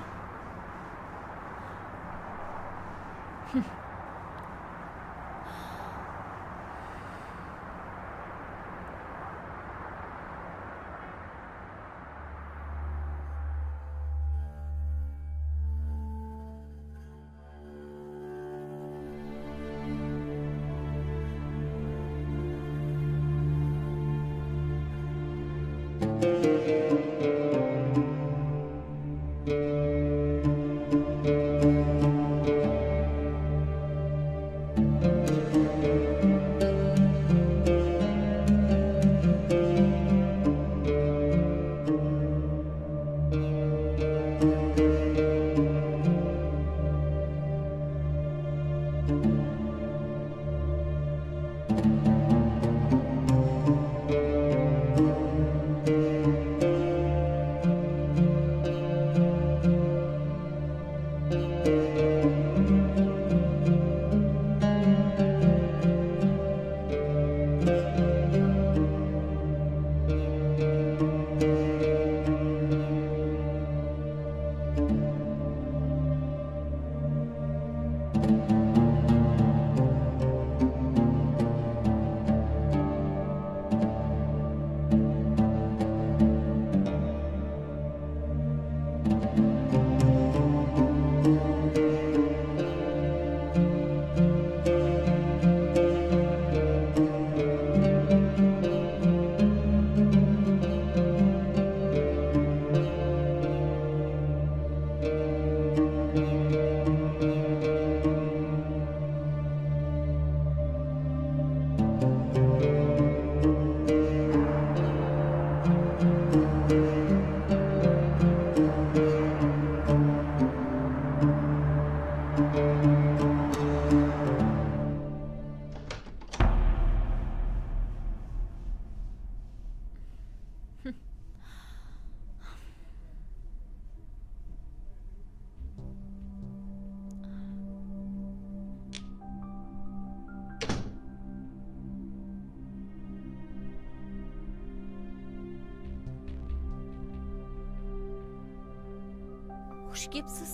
Xush kelibsiz.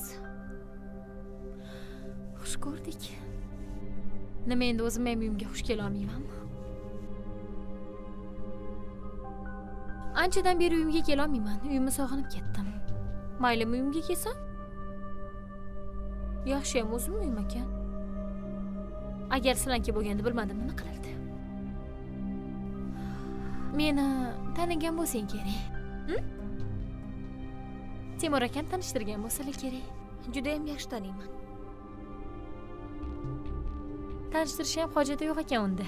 Xush ko'rdik. Nima endi o'zim ham uyimga xush kela olmaymanmi? Anchadan beri uyimga kela olmayman. Uyimni sog'inib ketdim. Maylimi uyimga kelsam? Yaxshi ham o'zim uyim ekan. Agar sizlarga bo'lganda bilmadim nima qilardi. Meni tanigan bo'lsang kerak. Hm? Timur akam tanishtirgan bo'lsalar kerak. Juda ham yaxshi taniyman. Tanishtirish ham hojati yo'q ekan unda.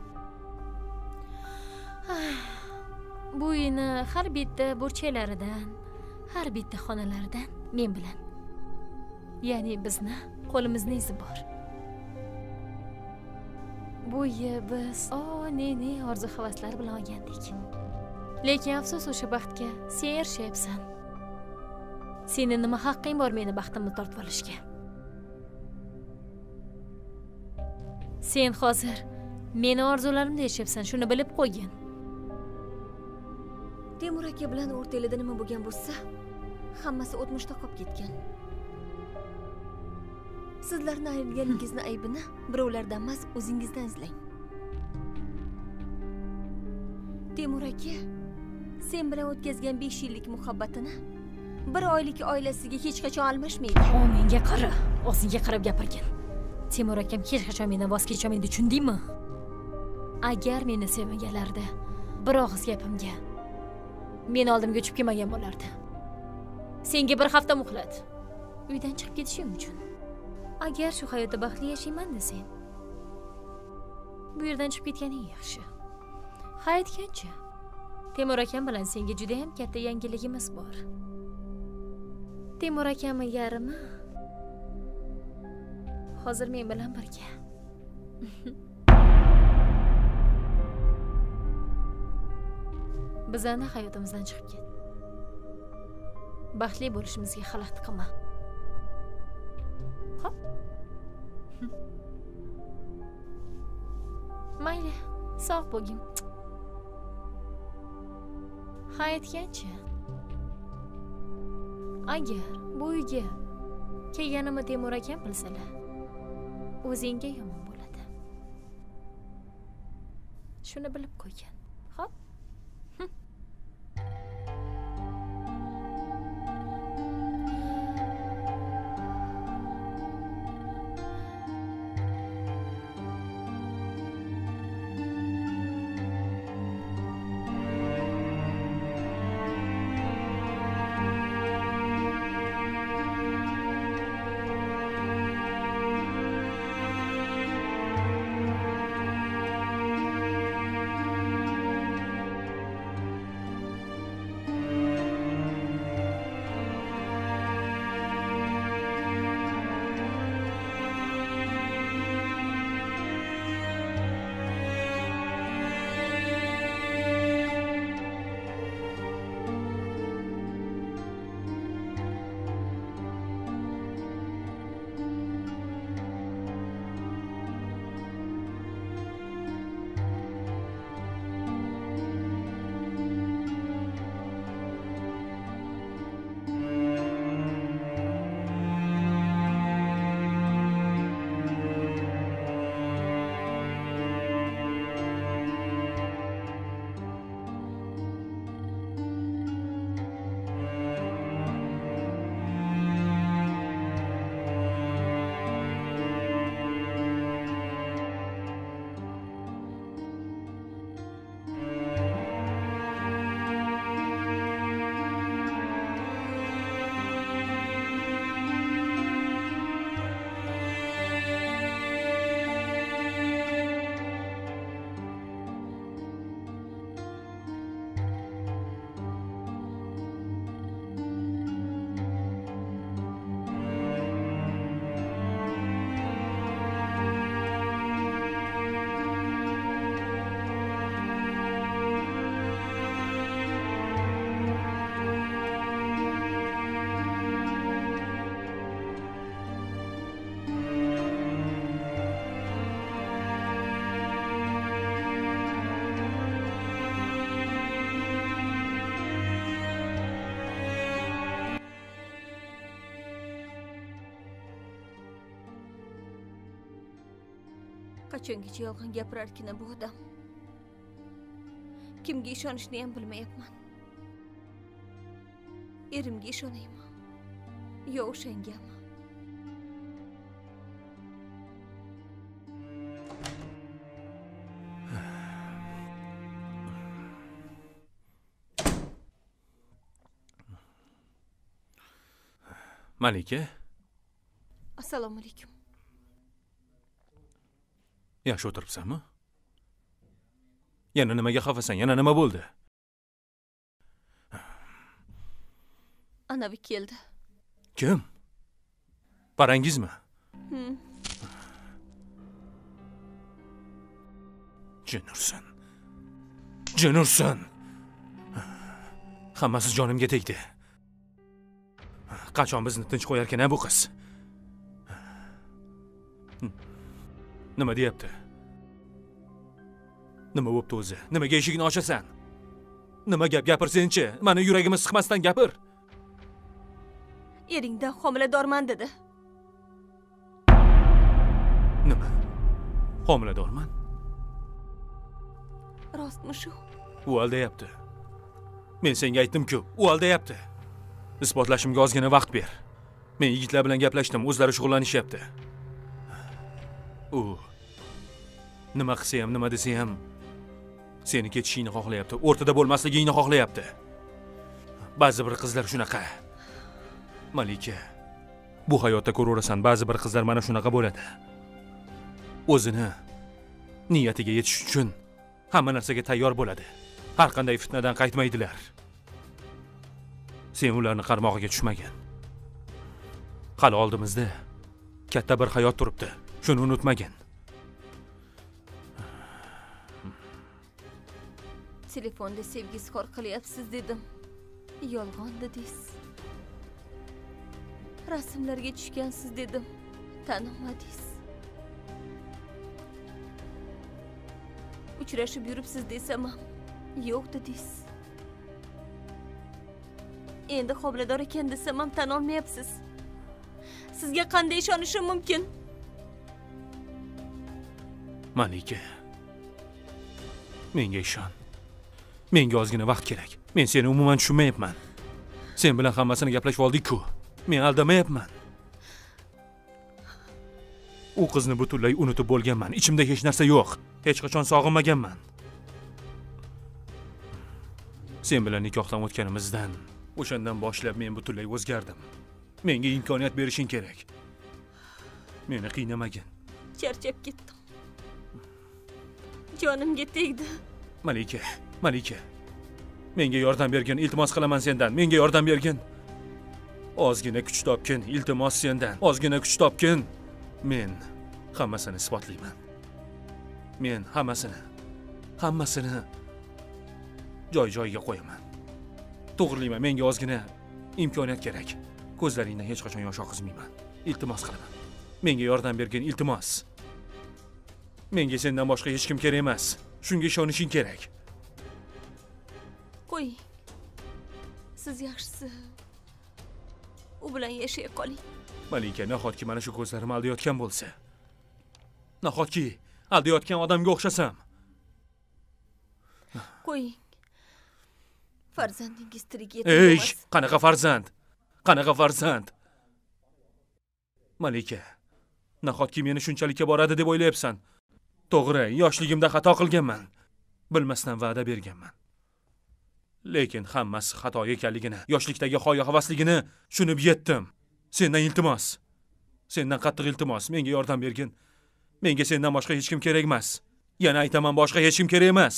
Bu uyni har bitta burchaklaridan, har bitta xonalaridan men bilan. Ya'ni bizni qo'limizning izi bor. Bu uyi biz o ne ne orzu-havaslar bilan olgandik. Lekin afsus o'sha baxtga sen erishayapsan. Sening nima haqqing bor meni baxtimni tortib olishga? Sen hozir meni orzularimda yashayapsan, shuni bilib qo'ygin. Temur aka bilan o'rtalarida nima bo'lgan bo'lsa, hammasi o'tmishda qolib ketgan. Sizlarni ayirganingizni aybini birovlardan emas, o'zingizdan izlang. Temur aka sen bilan o'tkazgan besh yillik muhabbatini bir oylik oilasiga hech qachon almashmaydi. O menga qara, o'zingga qarab gapirgin. Temur akam hech qachon mendan voz kechmaydi, tushundingmi? Agar meni sevmaganlarida bir og'iz gapimga meni oldimga o'chib kelmagan bo'lardi. Senga bir hafta muhlat. Uydan chiqib ketishim uchun. Agar shu hayotda baxtli yashayman desang, bu yerdan chiqib ketganing yaxshi. Ha aytgancha, Temur akam bilan senga juda ham katta yangiligimiz bor. Temur akamning yarimi hozir men bilan birga. Bizani hayotimizdan chiqib ket. Baxtli bo'lishimizga xalaqit qilma. Xo'p? Mayli, sog' bo'lgin. Ha aytgancha, agar bu uyga kelganimni Temur akam bilsalar, o'zingga yomon bo'ladi. Shuni bilib qo'ygan. Xo'p? Qachongacha yolg'on gapirarkin bu odam? Kimga ishonishni ham bilmayapman. Erimga ishonaymi? Yo o'shangami? Malika, Assalomu alaykum. yaxshi o'tiribsanmi? Yana nimaga xafasan? Yana nima bo'ldi? Anavi keldi. Kim? Parangizmi? Hmm. Jinursan. Jinursan. Hammasi jonimga tegdi. Qachon bizni tinch qo'yarkan bu qiz? Nima deyapti? Nima bo'pti o'zi? Nimaga eshigini ochasan? Nima gap gapirsen-chi? Meni yuragimni siqmasdan gapir. Eringdan homiladorman dedi. Nima? Homiladorman? Rostmi shu? U aldayapti. Men senga aytdim-ku, u aldayapti. Isbotlashimga ozgina vaqt ber. Men yigitlar bilan gaplashdim, o'zlari shug'ullanishyapti. U nima qilsa ham, nima desa ham seni ketishingni xohlayapti, o'rtada bo'lmasligingni xohlayapti. Ba'zi bir qizlar shunaqa. Malika, bu hayotda ko'raverasan, ba'zi bir qizlar mana shunaqa bo'ladi. O'zini niyatiga yetish uchun hamma narsaga tayyor bo'ladi. Har qanday fitnadan qaytmaydilar. Sen ularni qarmog'iga tushmagan. Hali oldimizda katta bir hayot turibdi. Shuni unutmagin. Telefonda sevgiskor qilyapsiz dedim. Yolg'on dedingiz. Rasmlarga tushgansiz dedim. Tanimadingiz. Uchrashib yuribsiz desam ham yo'q dedingiz. Endi homilador ekan desam ham tan olmayapsiz. Sizga qanday ishonishim mumkin? Malika, menga ishon. Menga ozgina vaqt kerak. Men seni umuman tushunmayapman. Sen bilan hammasini gaplashib oldik-ku. Men aldamayapman. U qizni butunlay unutib bo'lganman. Ichimda hech narsa yo'q. Hech qachon sog'inmaganman. Sen bilan nikohdan o'tganimizdan, o'shandan boshlab men butunlay o'zgardim. Menga imkoniyat berishing kerak. Meni qiynamagin. Charchab ketdim. Jonimga tegdi. Malika, Malika. Menga yordam bergin, iltimos qilaman sendan. Menga yordam bergin. Ozgina kuch topgin, iltimos sendan. Ozgina kuch topgin. Men hammasini isbotlayman. Men hammasini, hammasini joy-joyiga qo'yaman. To'g'rilayman, menga ozgina imkoniyat kerak. Ko'zlaringdan hech qachon yosh oqizmayman. Iltimos qilaman. Menga yordam bergin, iltimos. Menga sendan boshqa hech kim kerak emas. Shunga ishonishing kerak. Qo'ying. Siz yaxshisi u bilan yashay qoling. Malika, nahotki mana shu ko'zlarim aldayotgan bo'lsa? Nahotki aldayotgan odamga o'xshasam? Qo'ying. Farzandingiz tirik Ey, emas. qanaqa farzand? Qanaqa farzand? Malika, nahotki meni shunchalikka boradi deb o'ylayapsan? To'g'ri, yoshligimda xato qilganman. Bilmasdan va'da berganman. Lekin hammasi xato ekanligini, yoshlikdagi hoya-havasligini tushunib yetdim. Sendan iltimos. Sendan qattiq iltimos, menga yordam bergin. Menga sendan boshqa hech kim kerak emas. Yana aytaman, boshqa hech kim kerak emas.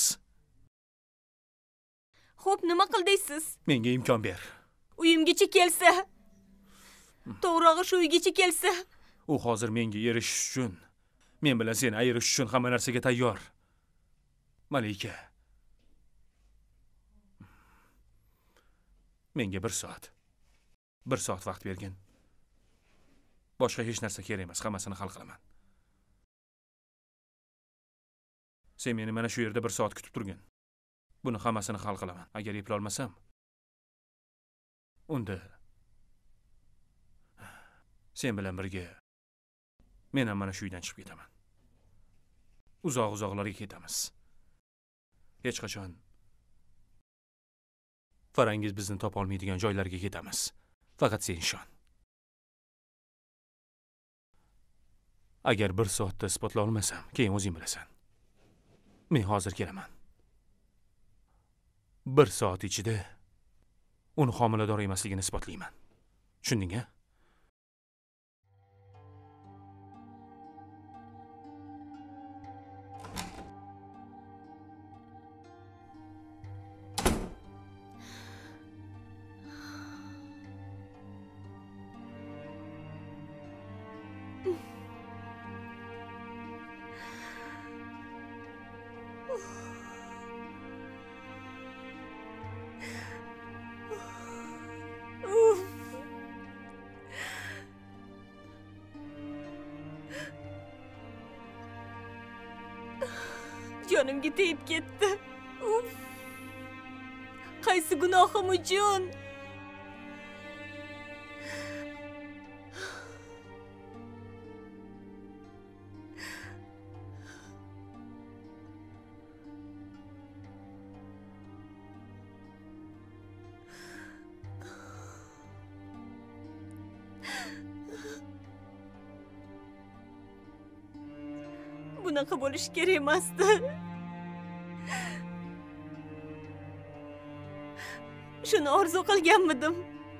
Xo'p, nima qildingiz? Menga imkon ber. Uyimgacha kelsa, to'g'rog'i shu uygacha kelsa, u hozir menga erishish uchun, men bilan seni ayirish uchun hamma narsaga tayyor. Malika, menga bir soat, bir soat vaqt bergin. Boshqa hech narsa kerak emas, hammasini hal qilaman. Sen meni mana shu yerda bir soat kutib turgin. Buni hammasini hal qilaman. Agar eplolmasam, unda sen bilan birga men ham mana shu uydan chiqib ketaman. uzoq-uzoqlarga ketamiz. Hech qachon Farangiz bizni topa olmaydigan joylarga ketamiz. Faqat sen ishon. Agar bir soatda isbotlay olmasam, keyin o'zing bilasan. Men hozir kelaman. Bir soat ichida uni homilador emasligini isbotlayman. Tushunding-a? Jonimga tegib ketdi. Uf. Qaysi gunohim uchun? Bunaqa bo'lish kerak emasdi. Shuni orzu qilganmidim.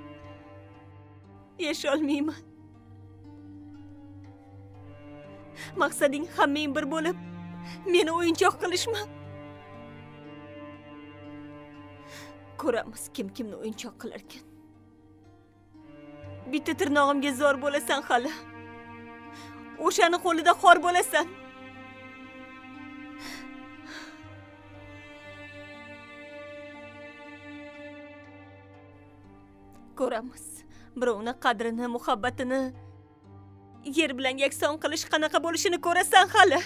Yasha olmayman. Maqsading hammang bir bo'lib, meni o'yinchoq qilishmi? Ko'ramiz kim kimni o'yinchoq qilar ekan. Bitta tirnog'imga zor bo'lasan hali. O'shani qo'lida xor bo'lasan. Ko'ramiz. Birovni qadrini, muhabbatini yer bilan yakson qilish qanaqa bo'lishini ko'rasan hali.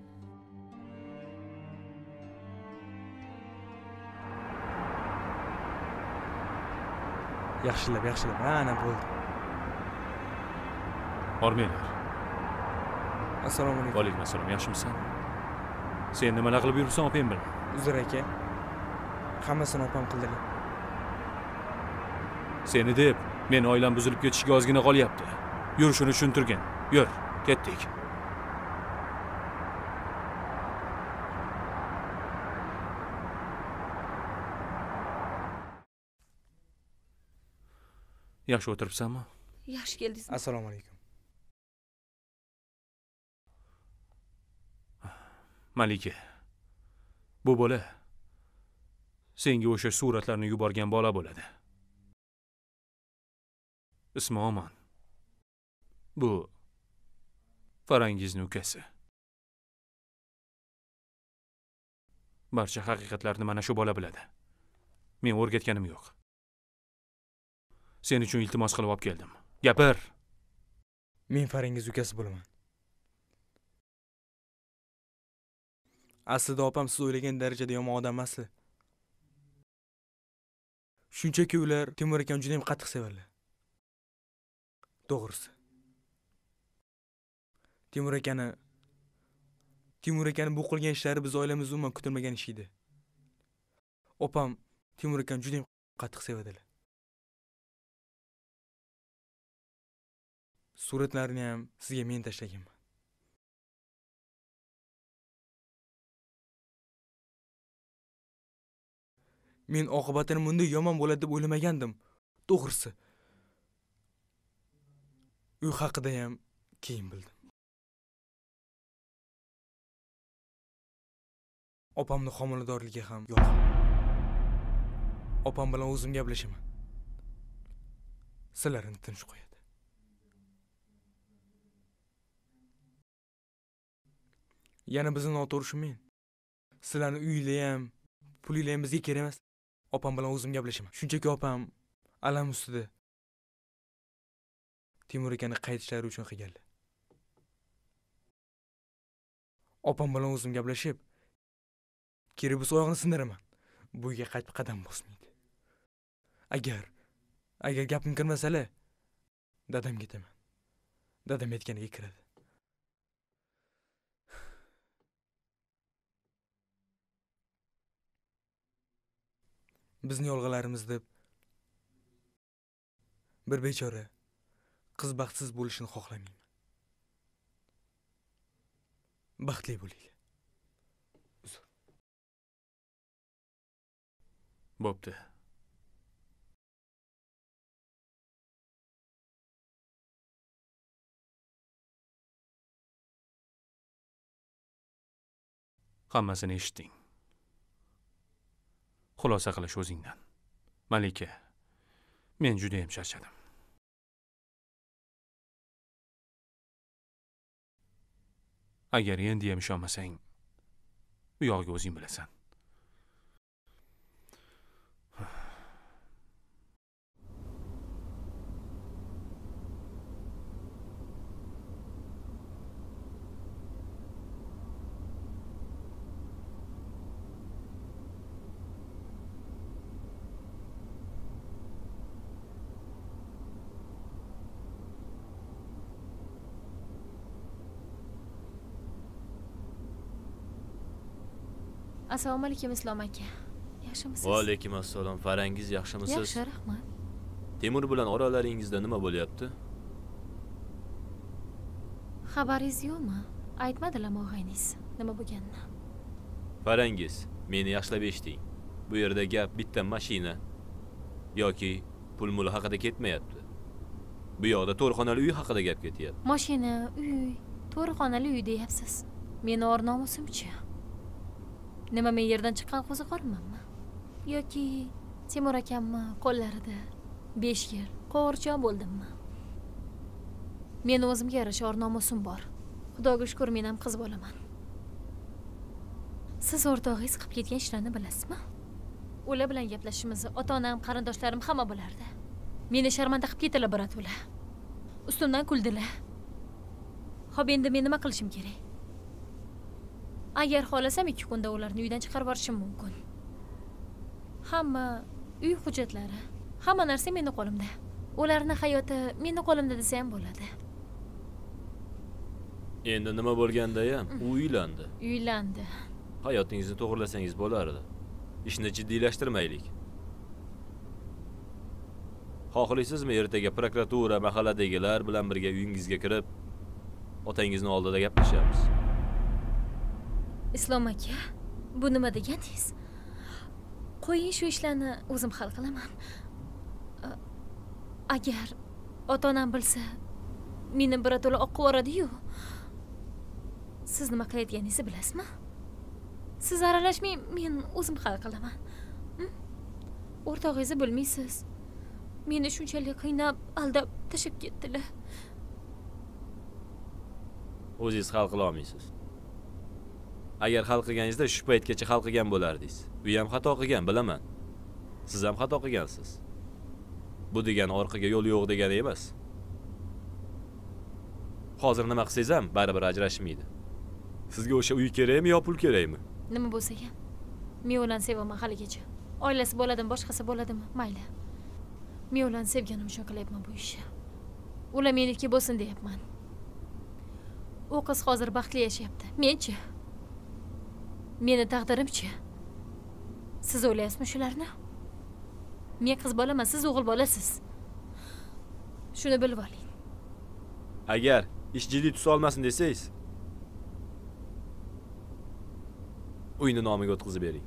Yaxshilab, yaxshilab. Ana bo'ldi. Bormanglar. Assalomu alaykum. Va alaykum assalom. Yaxshimisan? Sen nimalar qilib yuribsan, opam bilan? Uzr aka. Hammasini opam qildilar. Seni deb men oilam buzilib ketishiga ozgina qolyapti. Yur shuni tushuntirgin. Yur, ketdik. Yaxshi o'tiribsanmi? Yaxshi keldingizmi? Assalomu alaykum. Malika. Bu bola senga o'sha suratlarni yuborgan bola bo'ladi. Ismi Omon. Bu Farangizning ukasi. Barcha haqiqatlarni mana shu bola biladi. Men o'rgatganim yo'q. Sen uchun iltimos qilib olib keldim. Gapir. Men Farangiz ukasi bo'laman. Aslida opam siz o'ylagan darajada yomon odam emas. Shunchaki ular Timur akam juda ham qattiq sevarlar. To'g'risi. Timur akani Timur akani bu qilgan ishlari biz oilamiz umuman kutilmagan ish edi. Opam Timur akani juda ham qattiq sevadilar. Suratlarni ham sizga men tashlaganman. Men oqibatini bunday yomon bo'ladi deb o'ylamagandim. To'g'risi. Uy haqida ham keyin bildim. Opamni homiladorligi ham yo'q. Opam bilan o'zim gaplashaman. Sizlarni tinch qo'yadi. Yana bizni noto'g'ri men. Sizlarni uyinglar ham, pulinglar ham bizga kerak emas. Opam bilan o'zim gaplashaman. Shunchaki opam alam ustida Timur akani qaytishlari uchun qilganlar. Opam bilan o'zim gaplashib, kerak bo'lsa oyog'ini sindiraman. Bu yerga qaytib qadam bosmaydi. Agar agar gapim kirmasalar, dadam ketaman. Dadam aytganiga kiradi. bizni yolg'alarimiz deb bir bechora qiz baxtsiz bo'lishini xohlamayman. Baxtli bo'linglar. Bo'pti. Hammasini eshitding. Xulosa qilish o'zingdan. Malika, men juda ham charchadim. Agar endi ham ishonmasang, bu yog'iga o'zing bilasan. Assalomu alaykum Islom aka. Yaxshimisiz? Va alaykum assalom. Farangiz yaxshimisiz? Yaxshi, rahmat. Temur bilan oralaringizda nima bo'lyapti? Xabaringiz yo'qmi? Aytmadilarmi og'ayningiz nima bo'lganini? Farangiz, meni yaxshilab eshiting. Bu yerda gap bitta mashina yoki pul-mul haqida ketmayapti. Bu yoqda to'rxonali uy haqida gap ketyapti. Mashina, uy, to'rxonali uy deyapsiz. Meni or-nomusimchi? Nima men yerdan chiqqan qo'ziqormanmi? Yoki Temur akammi qo'llarida besh yil qo'rchon bo'ldimmi? Meni o'zimga yarasha or-nomusim bor. Xudoga shukr, men ham qiz bo'laman. Siz o'rtog'ingiz qilib ketgan ishlarni bilasizmi? Ular bilan gaplashishimizni ota-onam, qarindoshlarim hamma bilardi. Meni sharmanda qilib ketdilar birato'la. Ustimdan kuldilar. Xo'p, endi men nima qilishim kerak? Agar xohlasam ikki kunda ularni uydan chiqarib yuborishim mumkin. Hamma uy hujjatlari, hamma narsa meni qo'limda. Ularning hayoti meni qo'limda desa ham bo'ladi. Endi nima bo'lganda ham u uylandi. Uylandi. Hayotingizni to'g'rilasangiz bo'lardi. Ishni jiddiylashtirmaylik. Xohlaysizmi ertaga prokuratura, mahalladagilar bilan birga uyingizga kirib, otangizni oldida gaplashamiz? Islom aka, bu nima deganingiz? Qo'ying shu ishlarni o'zim hal qilaman. Agar ota-onam bilsa, meni birato'la oqib yuboradi-yu. Siz nima qilayotganingizni bilasizmi? Siz aralashmang, men o'zim hal qilaman. O'rtog'ingizni bilmaysiz. Meni shunchalik qiynab, aldab tashib ketdilar. O'zingiz hal qila olmaysiz. Agar hal qilganingizda shu paytgacha hal qilgan bo'lardingiz. U ham xato qilgan, bilaman. Siz ham xato qilgansiz. Bu degani orqaga yo'l yo'q degani emas. Hozir nima qilsangiz ham baribir ajrashmaydi. Sizga o'sha uy kerakmi yo pul kerakmi? Nima bo'lsa ham, men ularni sevaman haligacha. Oilasi bo'ladimi, boshqasi bo'ladimi, mayli. Men ularni sevganim uchun qilyapman bu ishni. Ular meniki bo'lsin deyapman. U qiz hozir baxtli yashayapti. Men-chi? Meni taqdirimchi? Siz o'ylaysizmi shularni? Men qiz bolaman, siz o'g'il bolasiz. Shuni bilib oling. Agar ish jiddiy tus olmasin desangiz, uyni nomiga o'tkazib bering.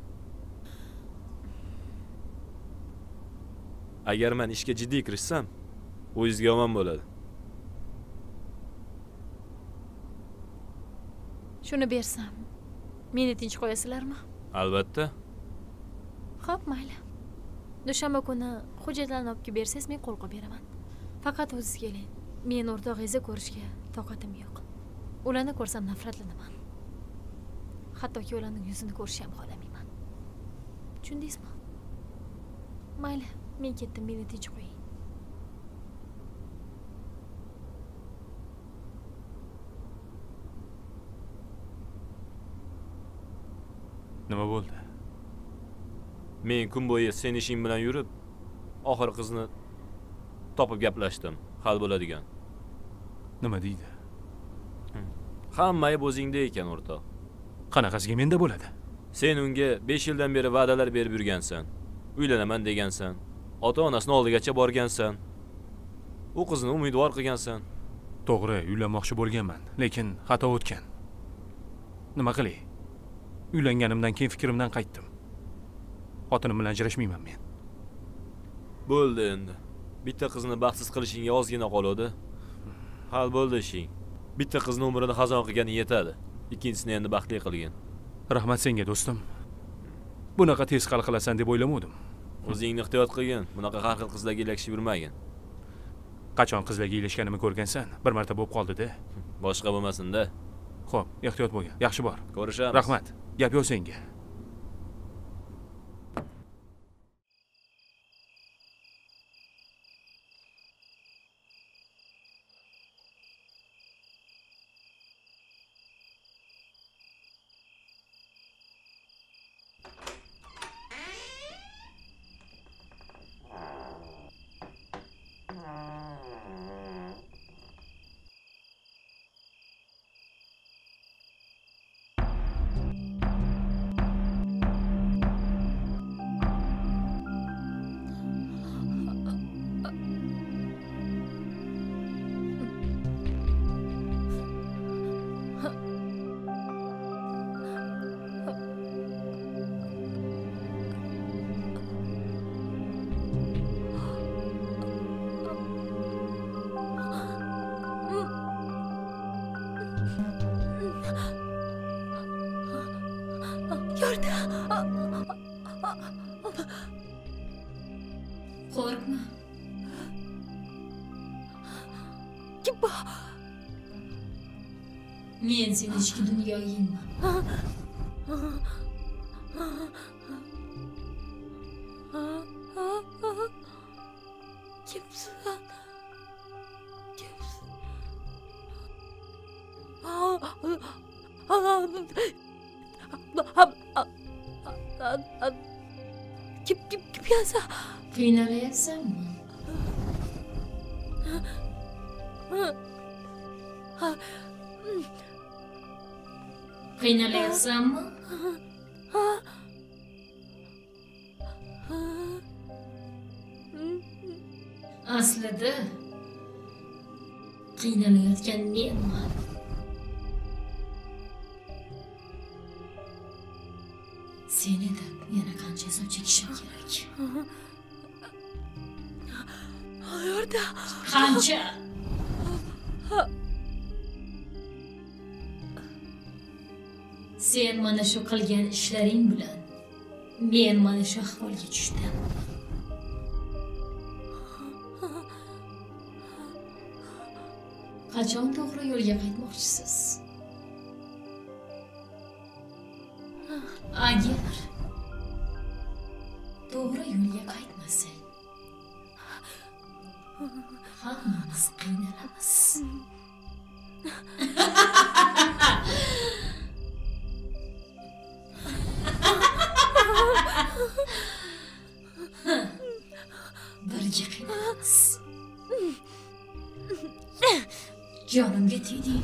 Agar men ishga jiddiy kirishsam, o'zingizga yomon bo'ladi. Shuni bersam, meni tinch qo'yasizlarmi? Albatta. Xo'p, mayli. Dushanba kuni hujjatlarni olib kelib bersangiz, men qo'l qo'yib beraman. Faqat o'zingiz keling. Men o'rtog'ingizni ko'rishga toqatim yo'q. Ularni ko'rsam nafratlanaman. Hattoki ularning yuzini ko'rishni ham xohlamayman. Tushundingizmi? Mayli, men ketdim, meni tinch qo'ying. Nima bo'ldi? Men kun bo'yi sen ishing bilan yurib, oxir qizni topib gaplashdim. Hal bo'ladigan. Nima deydi? Hamma ayb o'zingda ekan, o'rtoq. Qanaqasiga menda bo'ladi? Sen unga besh yildan beri va'dalar berib yurgansan. Uylanaman degansan. Ota-onasini oldigacha borgansan. U qizni umidvor qilgansan. To'g'ri, uylanmoqchi bo'lganman, lekin xato o'tgan. Nima qilay? Uylanganimdan keyin fikrimdan qaytdim. Xotinim bilan ajrashmayman men. Bo'ldi endi. Bitta qizni baxtsiz qilishingga ozgina qoladi. Hal bo'ldi ishing. Bitta qizni umrini xazon qilganing yetadi. Ikkinchisini endi baxtli qilgin. Rahmat senga do'stim. Bunaqa tez hal qilasan deb o'ylamadim. O'zingni ehtiyot qilgin. Bunaqa har xil qizlarga ilashib yurmagin. Qachon qizlarga ilashganimni ko'rgansan? Bir marta bo'lib qoldi-da. Boshqa bo'lmasin-da. Xo'p, ehtiyot bo'lgin. Yaxshi bor. Ko'rishamiz. Rahmat. Gap yo'q senga. Qo'rqma. Kim bu? Men seni ichki dunyoyingman. Kimsan? Kimsan? Kim kim kim yazsa? Qiynalayapsanmi? Qiynalayapsanmi? Aslida qiynalayotgan menman. Seni de yana qancha azob chekishim kerak? Orada. Qancha? Sen mana shu qilgan ishlaring bilan men mana shu ahvolga tushdim. Qachon to'g'ri yo'lga qaytmoqchisiz? Agar to'g'ri yo'lga qaytmasang, hammamiz qiynalamiz. Birga qiynalamiz. Jonimga tegding.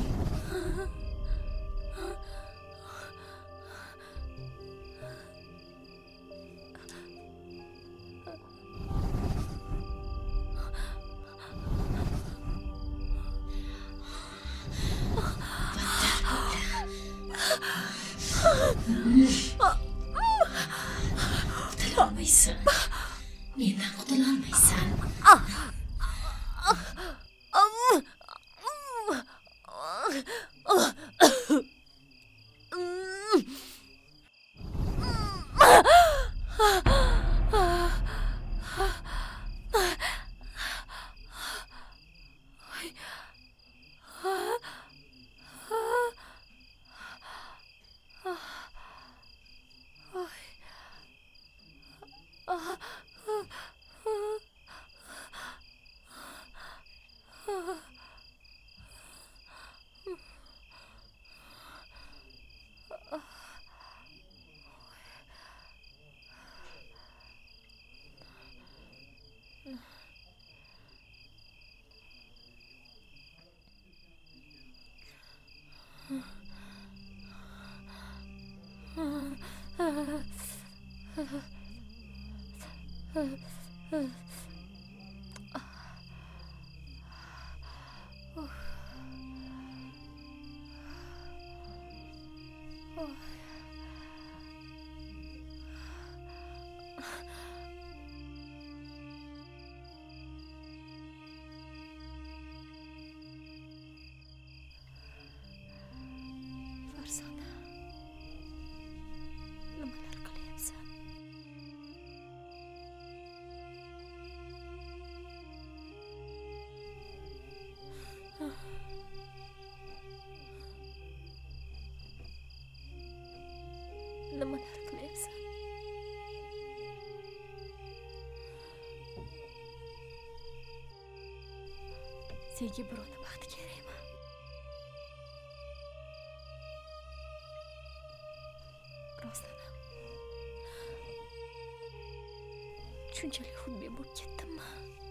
Qutulolmaysan. Mendan qutulolmaysan. Oh. Senga birovni baxti kerakmi? Rostdan ham shunchalik xudbin bo'lib ketdimmi?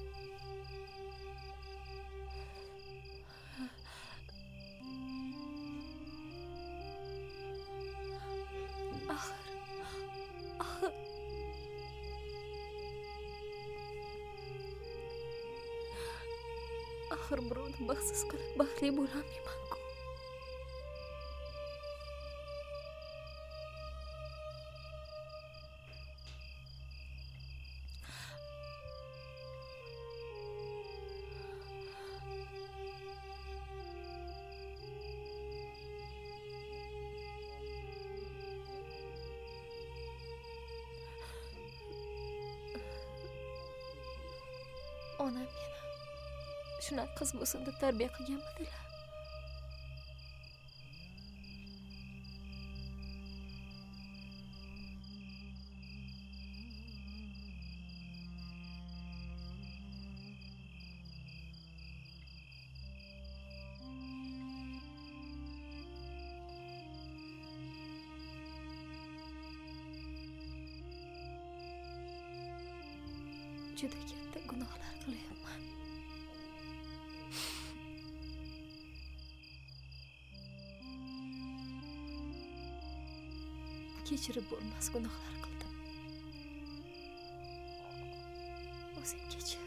Axir axir axir birovni baxtsiz qilib baxtli bo'lolmayman-ku. Onam meni shunaqa qiz bo'lsin deb tarbiya qilganmidilar? Juda katta gunohlar qilyapman. Kechirib bo'lmas gunohlar qildim. O'zing kechir.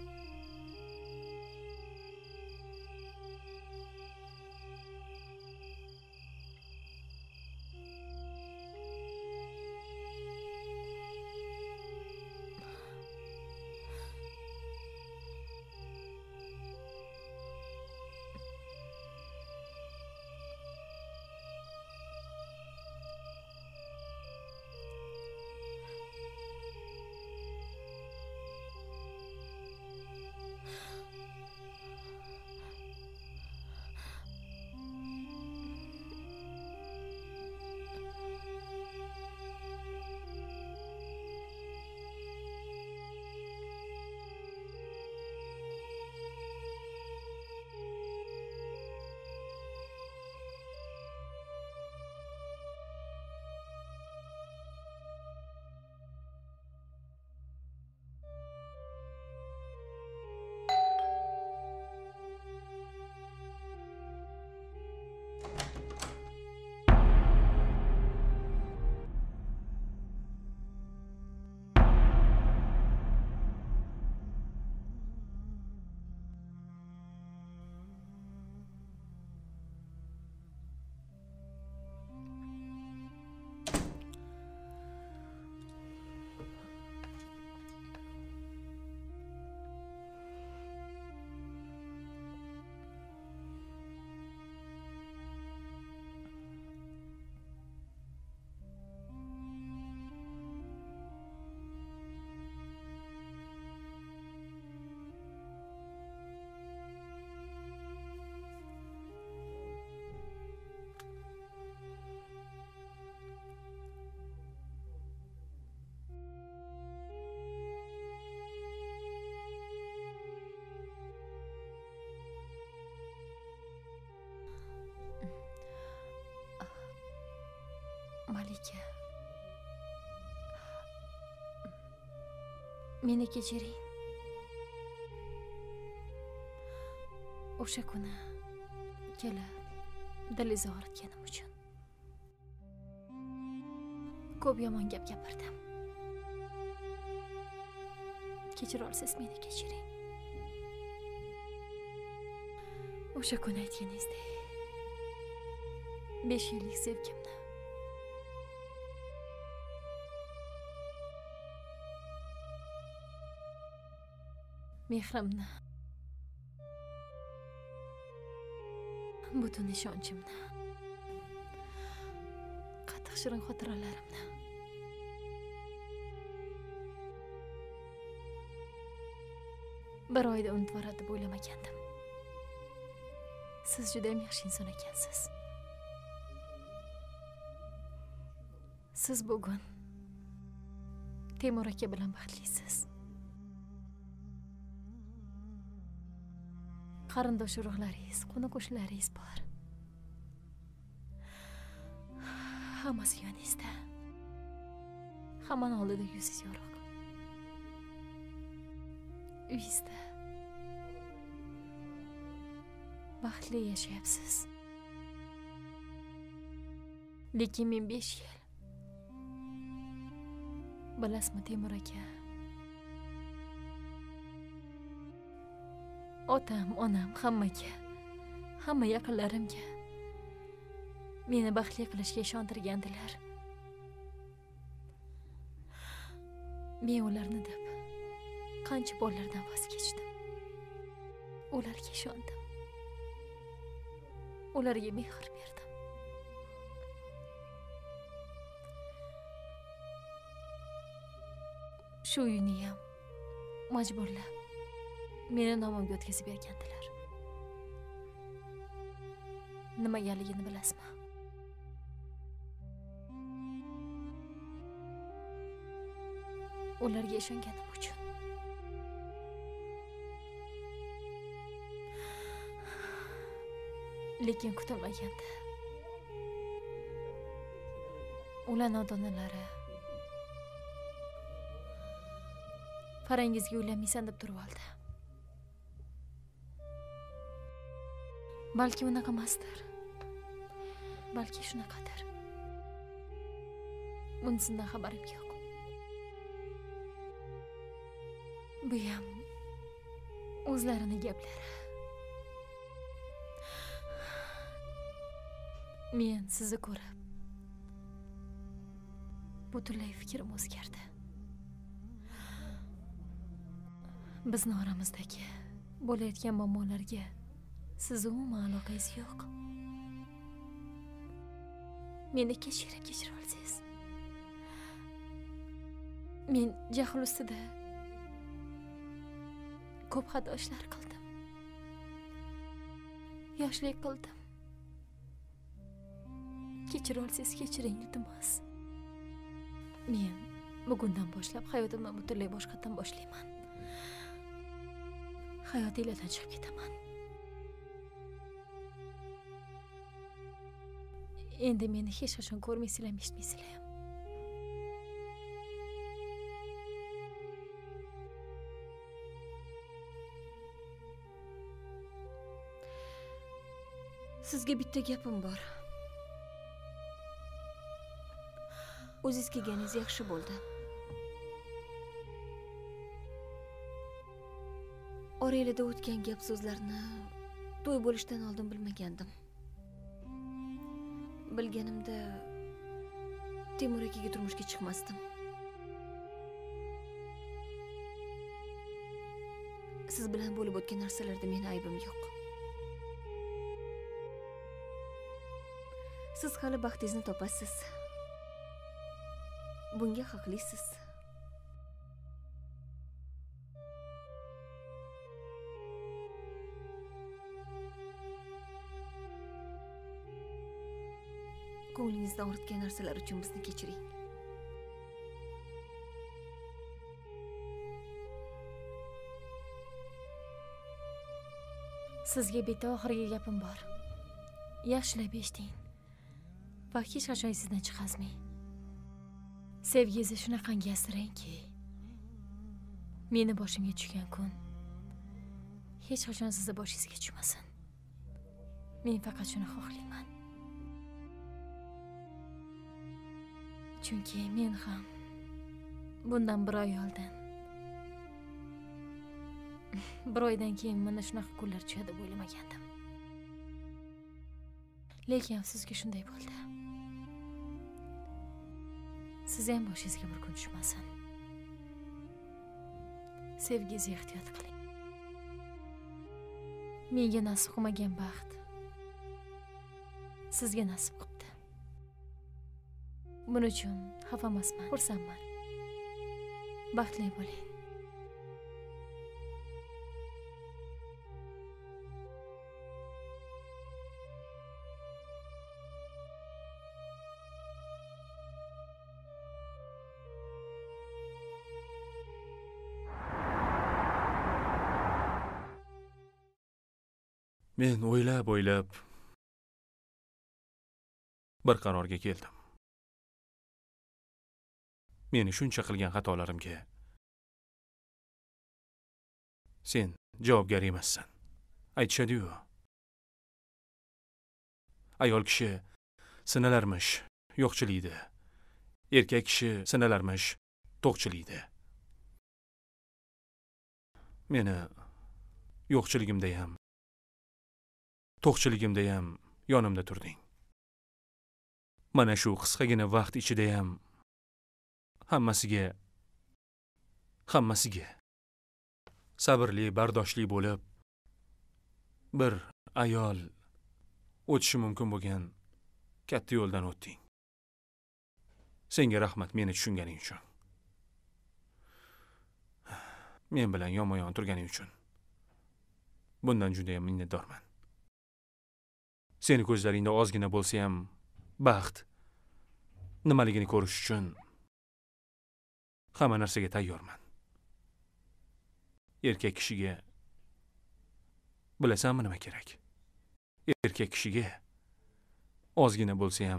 Malika, meni kechiring. O'sha kuni kelib dil izhor etganim uchun ko'p yomon gap gapirdim. Kechira olsangiz meni kechiring. O'sha kuni aytganingizdek besh yillik sevgimni mehrimni, butun ishonchimni, qattiq shirin xotiralarimni bir oyda unutib yuboradi deb o'ylamagandim. Siz juda ham yaxshi inson ekansiz. Siz bugun Temur aka bilan baxtlisiz. qarindosh urug'laringiz, qo'ni qo'shnilaringiz bor. Hammasi yoningizda. Hammani oldida yuzingiz yorug'. Uyingizda baxtli yashayapsiz. Lekin men besh yil. Bilasizmi Temur aka? Otam, onam hammaga, hamma yaqinlarimga meni baxtli qilishga ishontirgandilar. Men ularni deb qancha bolalardan voz kechdim. Ularga ishondim. Ularga mehr berdim. Shu uyni ham majburlab meni nomimga o'tkazib bergandilar. Nimagaligini bilasizmi? Ularga ishonganim uchun. Lekin kutilmaganda ular nodonalari Farangizga uylanmaysan deb turib oldi. Balki unaqa emasdir. Balki shunaqadir. Bunisidan xabarim yo'q. Bu ham o'zlarining gaplari. Men sizni ko'rib butunlay fikrim o'zgardi. Bizni oramizdagi bo'layotgan muammolarga siz umuman aloqangiz yo'q. Meni kechirib kechira olsangiz. Men jahl ustida ko'p xatolar qildim. Yoshlik qildim. Kechira olsangiz kechiring, iltimos. Men bugundan boshlab hayotimni butunlay boshqatdan boshlayman. Hayotingizdan chiqib ketaman. Endi meni hech qachon ko'rmaysizlar, eshitmaysizlar ham. Sizga bitta gapim bor. O'zingiz kelganingiz yaxshi bo'ldi. Orangizda o'tgan gap so'zlarni to'y bo'lishdan oldin bilmagandim. Bilganimda Temur akaga turmushga chiqmasdim. Siz bilan bo'lib o'tgan narsalarda meni aybim yo'q. Siz hali baxtingizni topasiz. Bunga haqlisiz. Ko'nglingizni og'ritgan narsalar uchun bizni kechiring. Sizga bitta oxirgi gapim bor. Yaxshilab eshiting. Va hech qachon sizdan chiqazmang. Sevgingizni shunaqangi asrangki, meni boshimga tushgan kun hech qachon sizni boshingizga tushmasin. Men faqat shuni xohlayman. Chunki men ham bundan bir oy oldin, bir oydan keyin mana shunaqa kunlar tushadi deb o'ylamagandim. Lekin afsuski shunday bo'ldi. Siz ham boshingizga bir kun tushmasin. Sevgingizni ehtiyot qiling. Menga nasib qilmagan baxt sizga nasib qildi. Buning uchun xafa emasman, xursandman. Baxtli bo'ling. Men o'ylab o'ylab bir qarorga keldim. Meni shuncha qilgan xatolarimga sen javobgar emassan. Aytishadi-yu. Ayol kishi sinalarmish yo'qchilikda. Erkak kishi sinalarmish to'qchilikda. Meni yo'qchiligimda ham, to'qchiligimda ham yonimda turding. Mana shu qisqagina vaqt ichida ham hammasiga hammasiga sabrli, bardoshli bo'lib bir ayol o'tishi mumkin bo'lgan katta yo'ldan o'tding. Senga rahmat meni tushunganing uchun. Men bilan yonma-yon turganing uchun. Bundan juda ham minnatdorman. Seni ko'zlaringda ozgina bo'lsa ham baxt nimaligini ko'rish uchun hamma narsaga tayyorman. Erkak kishiga bilasanmi nima kerak? Erkak kishiga ozgina bo'lsa ham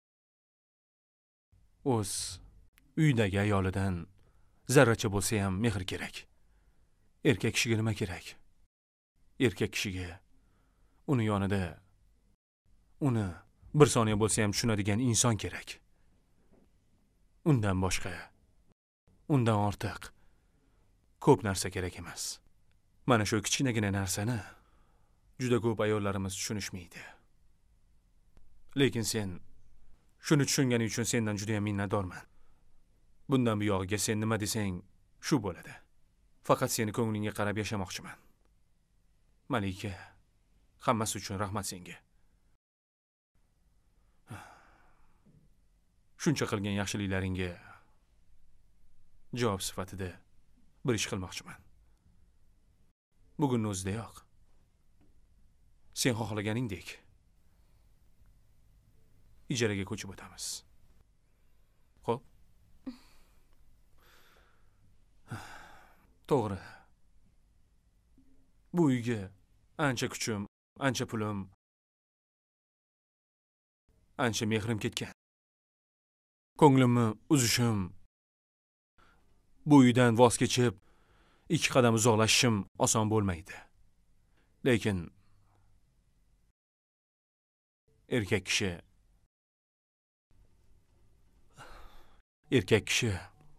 o'z uydagi ayolidan zarracha bo'lsa ham mehr kerak. Erkak kishiga nima kerak? Erkak kishiga uni yonida uni bir soniya bo'lsa ham tushunadigan inson kerak. Undan boshqa, undan ortiq ko'p narsa kerak emas. Mana shu kichkinagina narsani juda ko'p ayollarimiz tushunishmaydi. Lekin sen shuni tushunganing uchun sendan juda ham minnatdorman. Bundan buyog'iga sen nima desang shu bo'ladi. Faqat seni ko'nglingga qarab yashamoqchiman. Malika, hammasi uchun rahmat senga. Shuncha qilgan yaxshiliklaringga javob sifatida bir ish qilmoqchiman. Bugun o'zidayoq sen xohlaganingdek ijaraga ko'chib o'tamiz. Xo'p? To'g'ri. Bu uyga ancha kuchim, ancha pulim, ancha mehrim ketgan. Ko'nglimni uzishim, bu uydan voz kechib, ikki qadam uzoqlashishim oson bo'lmaydi. Lekin erkak kishi erkak kishi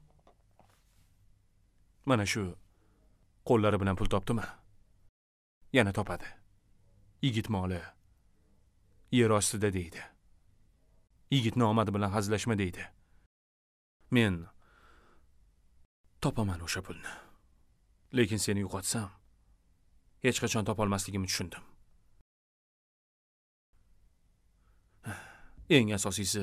mana shu qo'llari bilan pul topdimi? Yana topadi. Yigit moli yer ostida deydi. Yigitning omadi bilan hazillashma deydi. Men topaman o'sha pulni. Lekin seni yo'qotsam, hech qachon topolmasligimni tushundim. Eng asosiysi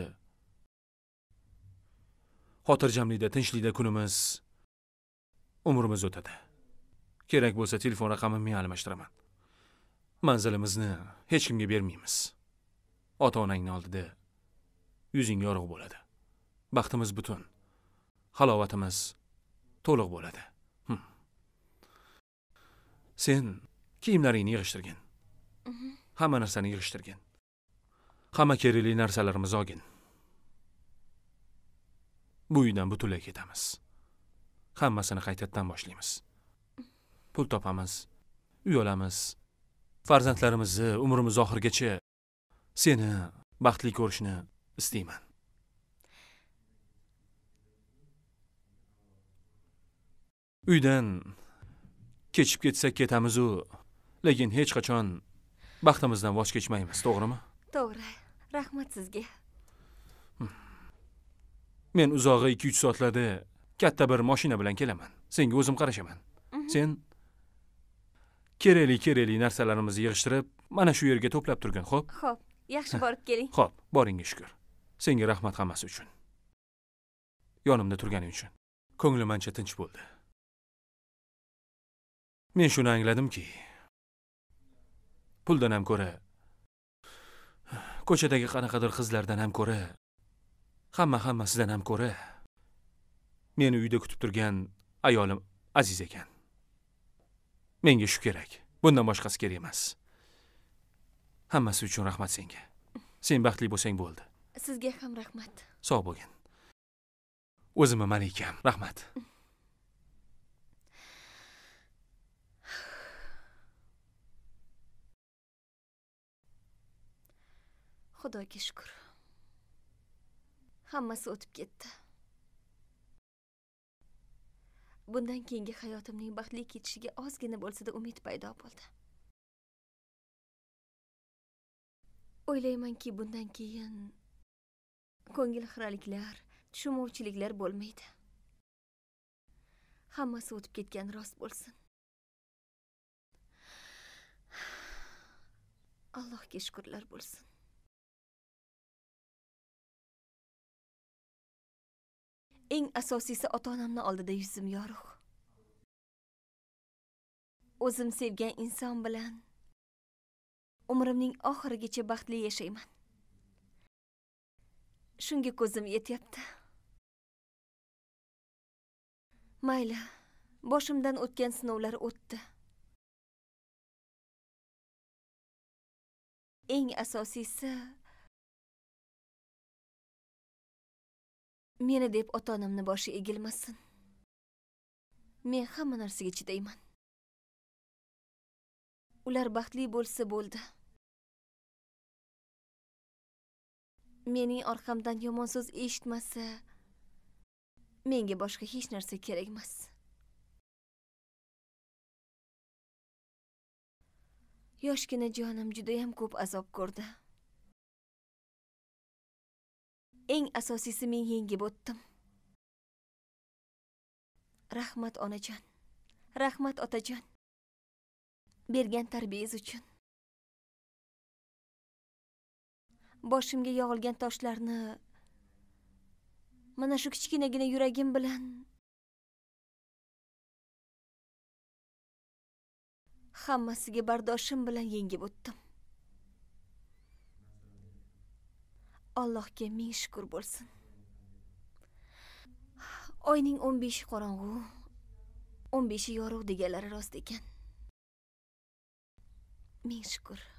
xotirjamlikda, tinchlikda kunimiz, umrimiz o'tadi. Kerak bo'lsa telefon raqamimni almashtiraman. Manzilimizni hech kimga bermaymiz. Ota-onangning oldida yuzing yorug' bo'ladi. Baxtimiz butun. Halovatimiz to'liq bo'ladi. Hm. Sen kiyimlaringni yig'ishtirgin. Hamma narsani yig'ishtirgin. Hamma kerakli narsalarimizni olgin. Bu uydan butunlay ketamiz. Hammasini qaytadan boshlaymiz. Pul topamiz, uy olamiz. Farzandlarimizni umrimiz oxirigacha seni baxtli ko'rishni istayman. Uydan kechib ketsak ketamiz-u, lekin hech qachon baxtimizdan voz kechmaymiz, to'g'rimi? To'g'ri. Rahmat sizga. Men uzog'i ikki uch soatlarda katta bir mashina bilan kelaman. Senga o'zim qarashaman. Sen kerakli-kerakli narsalarimizni yig'ishtirib, mana shu yerga to'plab turgin, xo'p? Xo'p, yaxshi borib keling. Xo'p, boringga shukr. Senga rahmat hammasi uchun. Yonimda turganing uchun. Ko'nglim ancha tinch bo'ldi. Men shuni angladimki, puldan ham ko'ra, ko'chadagi qanaqadir qizlardan ham ko'ra, hamma hammasidan ham ko'ra, meni uyda kutib turgan ayolim aziz ekan. Menga shu kerak. Bundan boshqasi kerak emas. Hammasi uchun rahmat senga. Sen baxtli bo'lsang bo'ldi. Sizga ham rahmat. Sog' bo'lgin. O'zimni malikam, rahmat. Xudoga shukr. Hammasi o'tib ketdi. Bundan keyingi hayotimning baxtli ketishiga ozgina bo'lsa-da umid paydo bo'ldi. O'ylaymanki, bundan keyin ko'ngil xiraliklar, tushunmovchiliklar bo'lmaydi. Hammasi o'tib ketgan rost bo'lsin. Allohga shukrlar bo'lsin. Eng asosiysi ota-onamning oldida yuzim yorug'. O'zim sevgan inson bilan umrimning oxirigacha baxtli yashayman. Shunga ko'zim yetyapti. Mayli, boshimdan o'tgan sinovlar o'tdi. Eng asosiysi meni deb ota-onamning boshi egilmasin. Men hamma narsaga chidayman. Ular baxtli bo'lsa bo'ldi. Mening orqamdan yomon so'z eshitmasa, menga boshqa hech narsa kerak emas. Yoshgina jonim juda ham ko'p azob ko'rdi. Eng asosiysi men yengib o'tdim. Rahmat onajon, rahmat otajon. Bergan tarbiyangiz uchun. Boshimga yog'ilgan toshlarni mana shu kichkinagina yuragim bilan hammasiga bardoshim bilan yengib o'tdim. Allohga ming shukr bo'lsin. Oyning o'n beshi qorong'u, o'n beshi yorug' deganlari rost ekan. Ming shukr.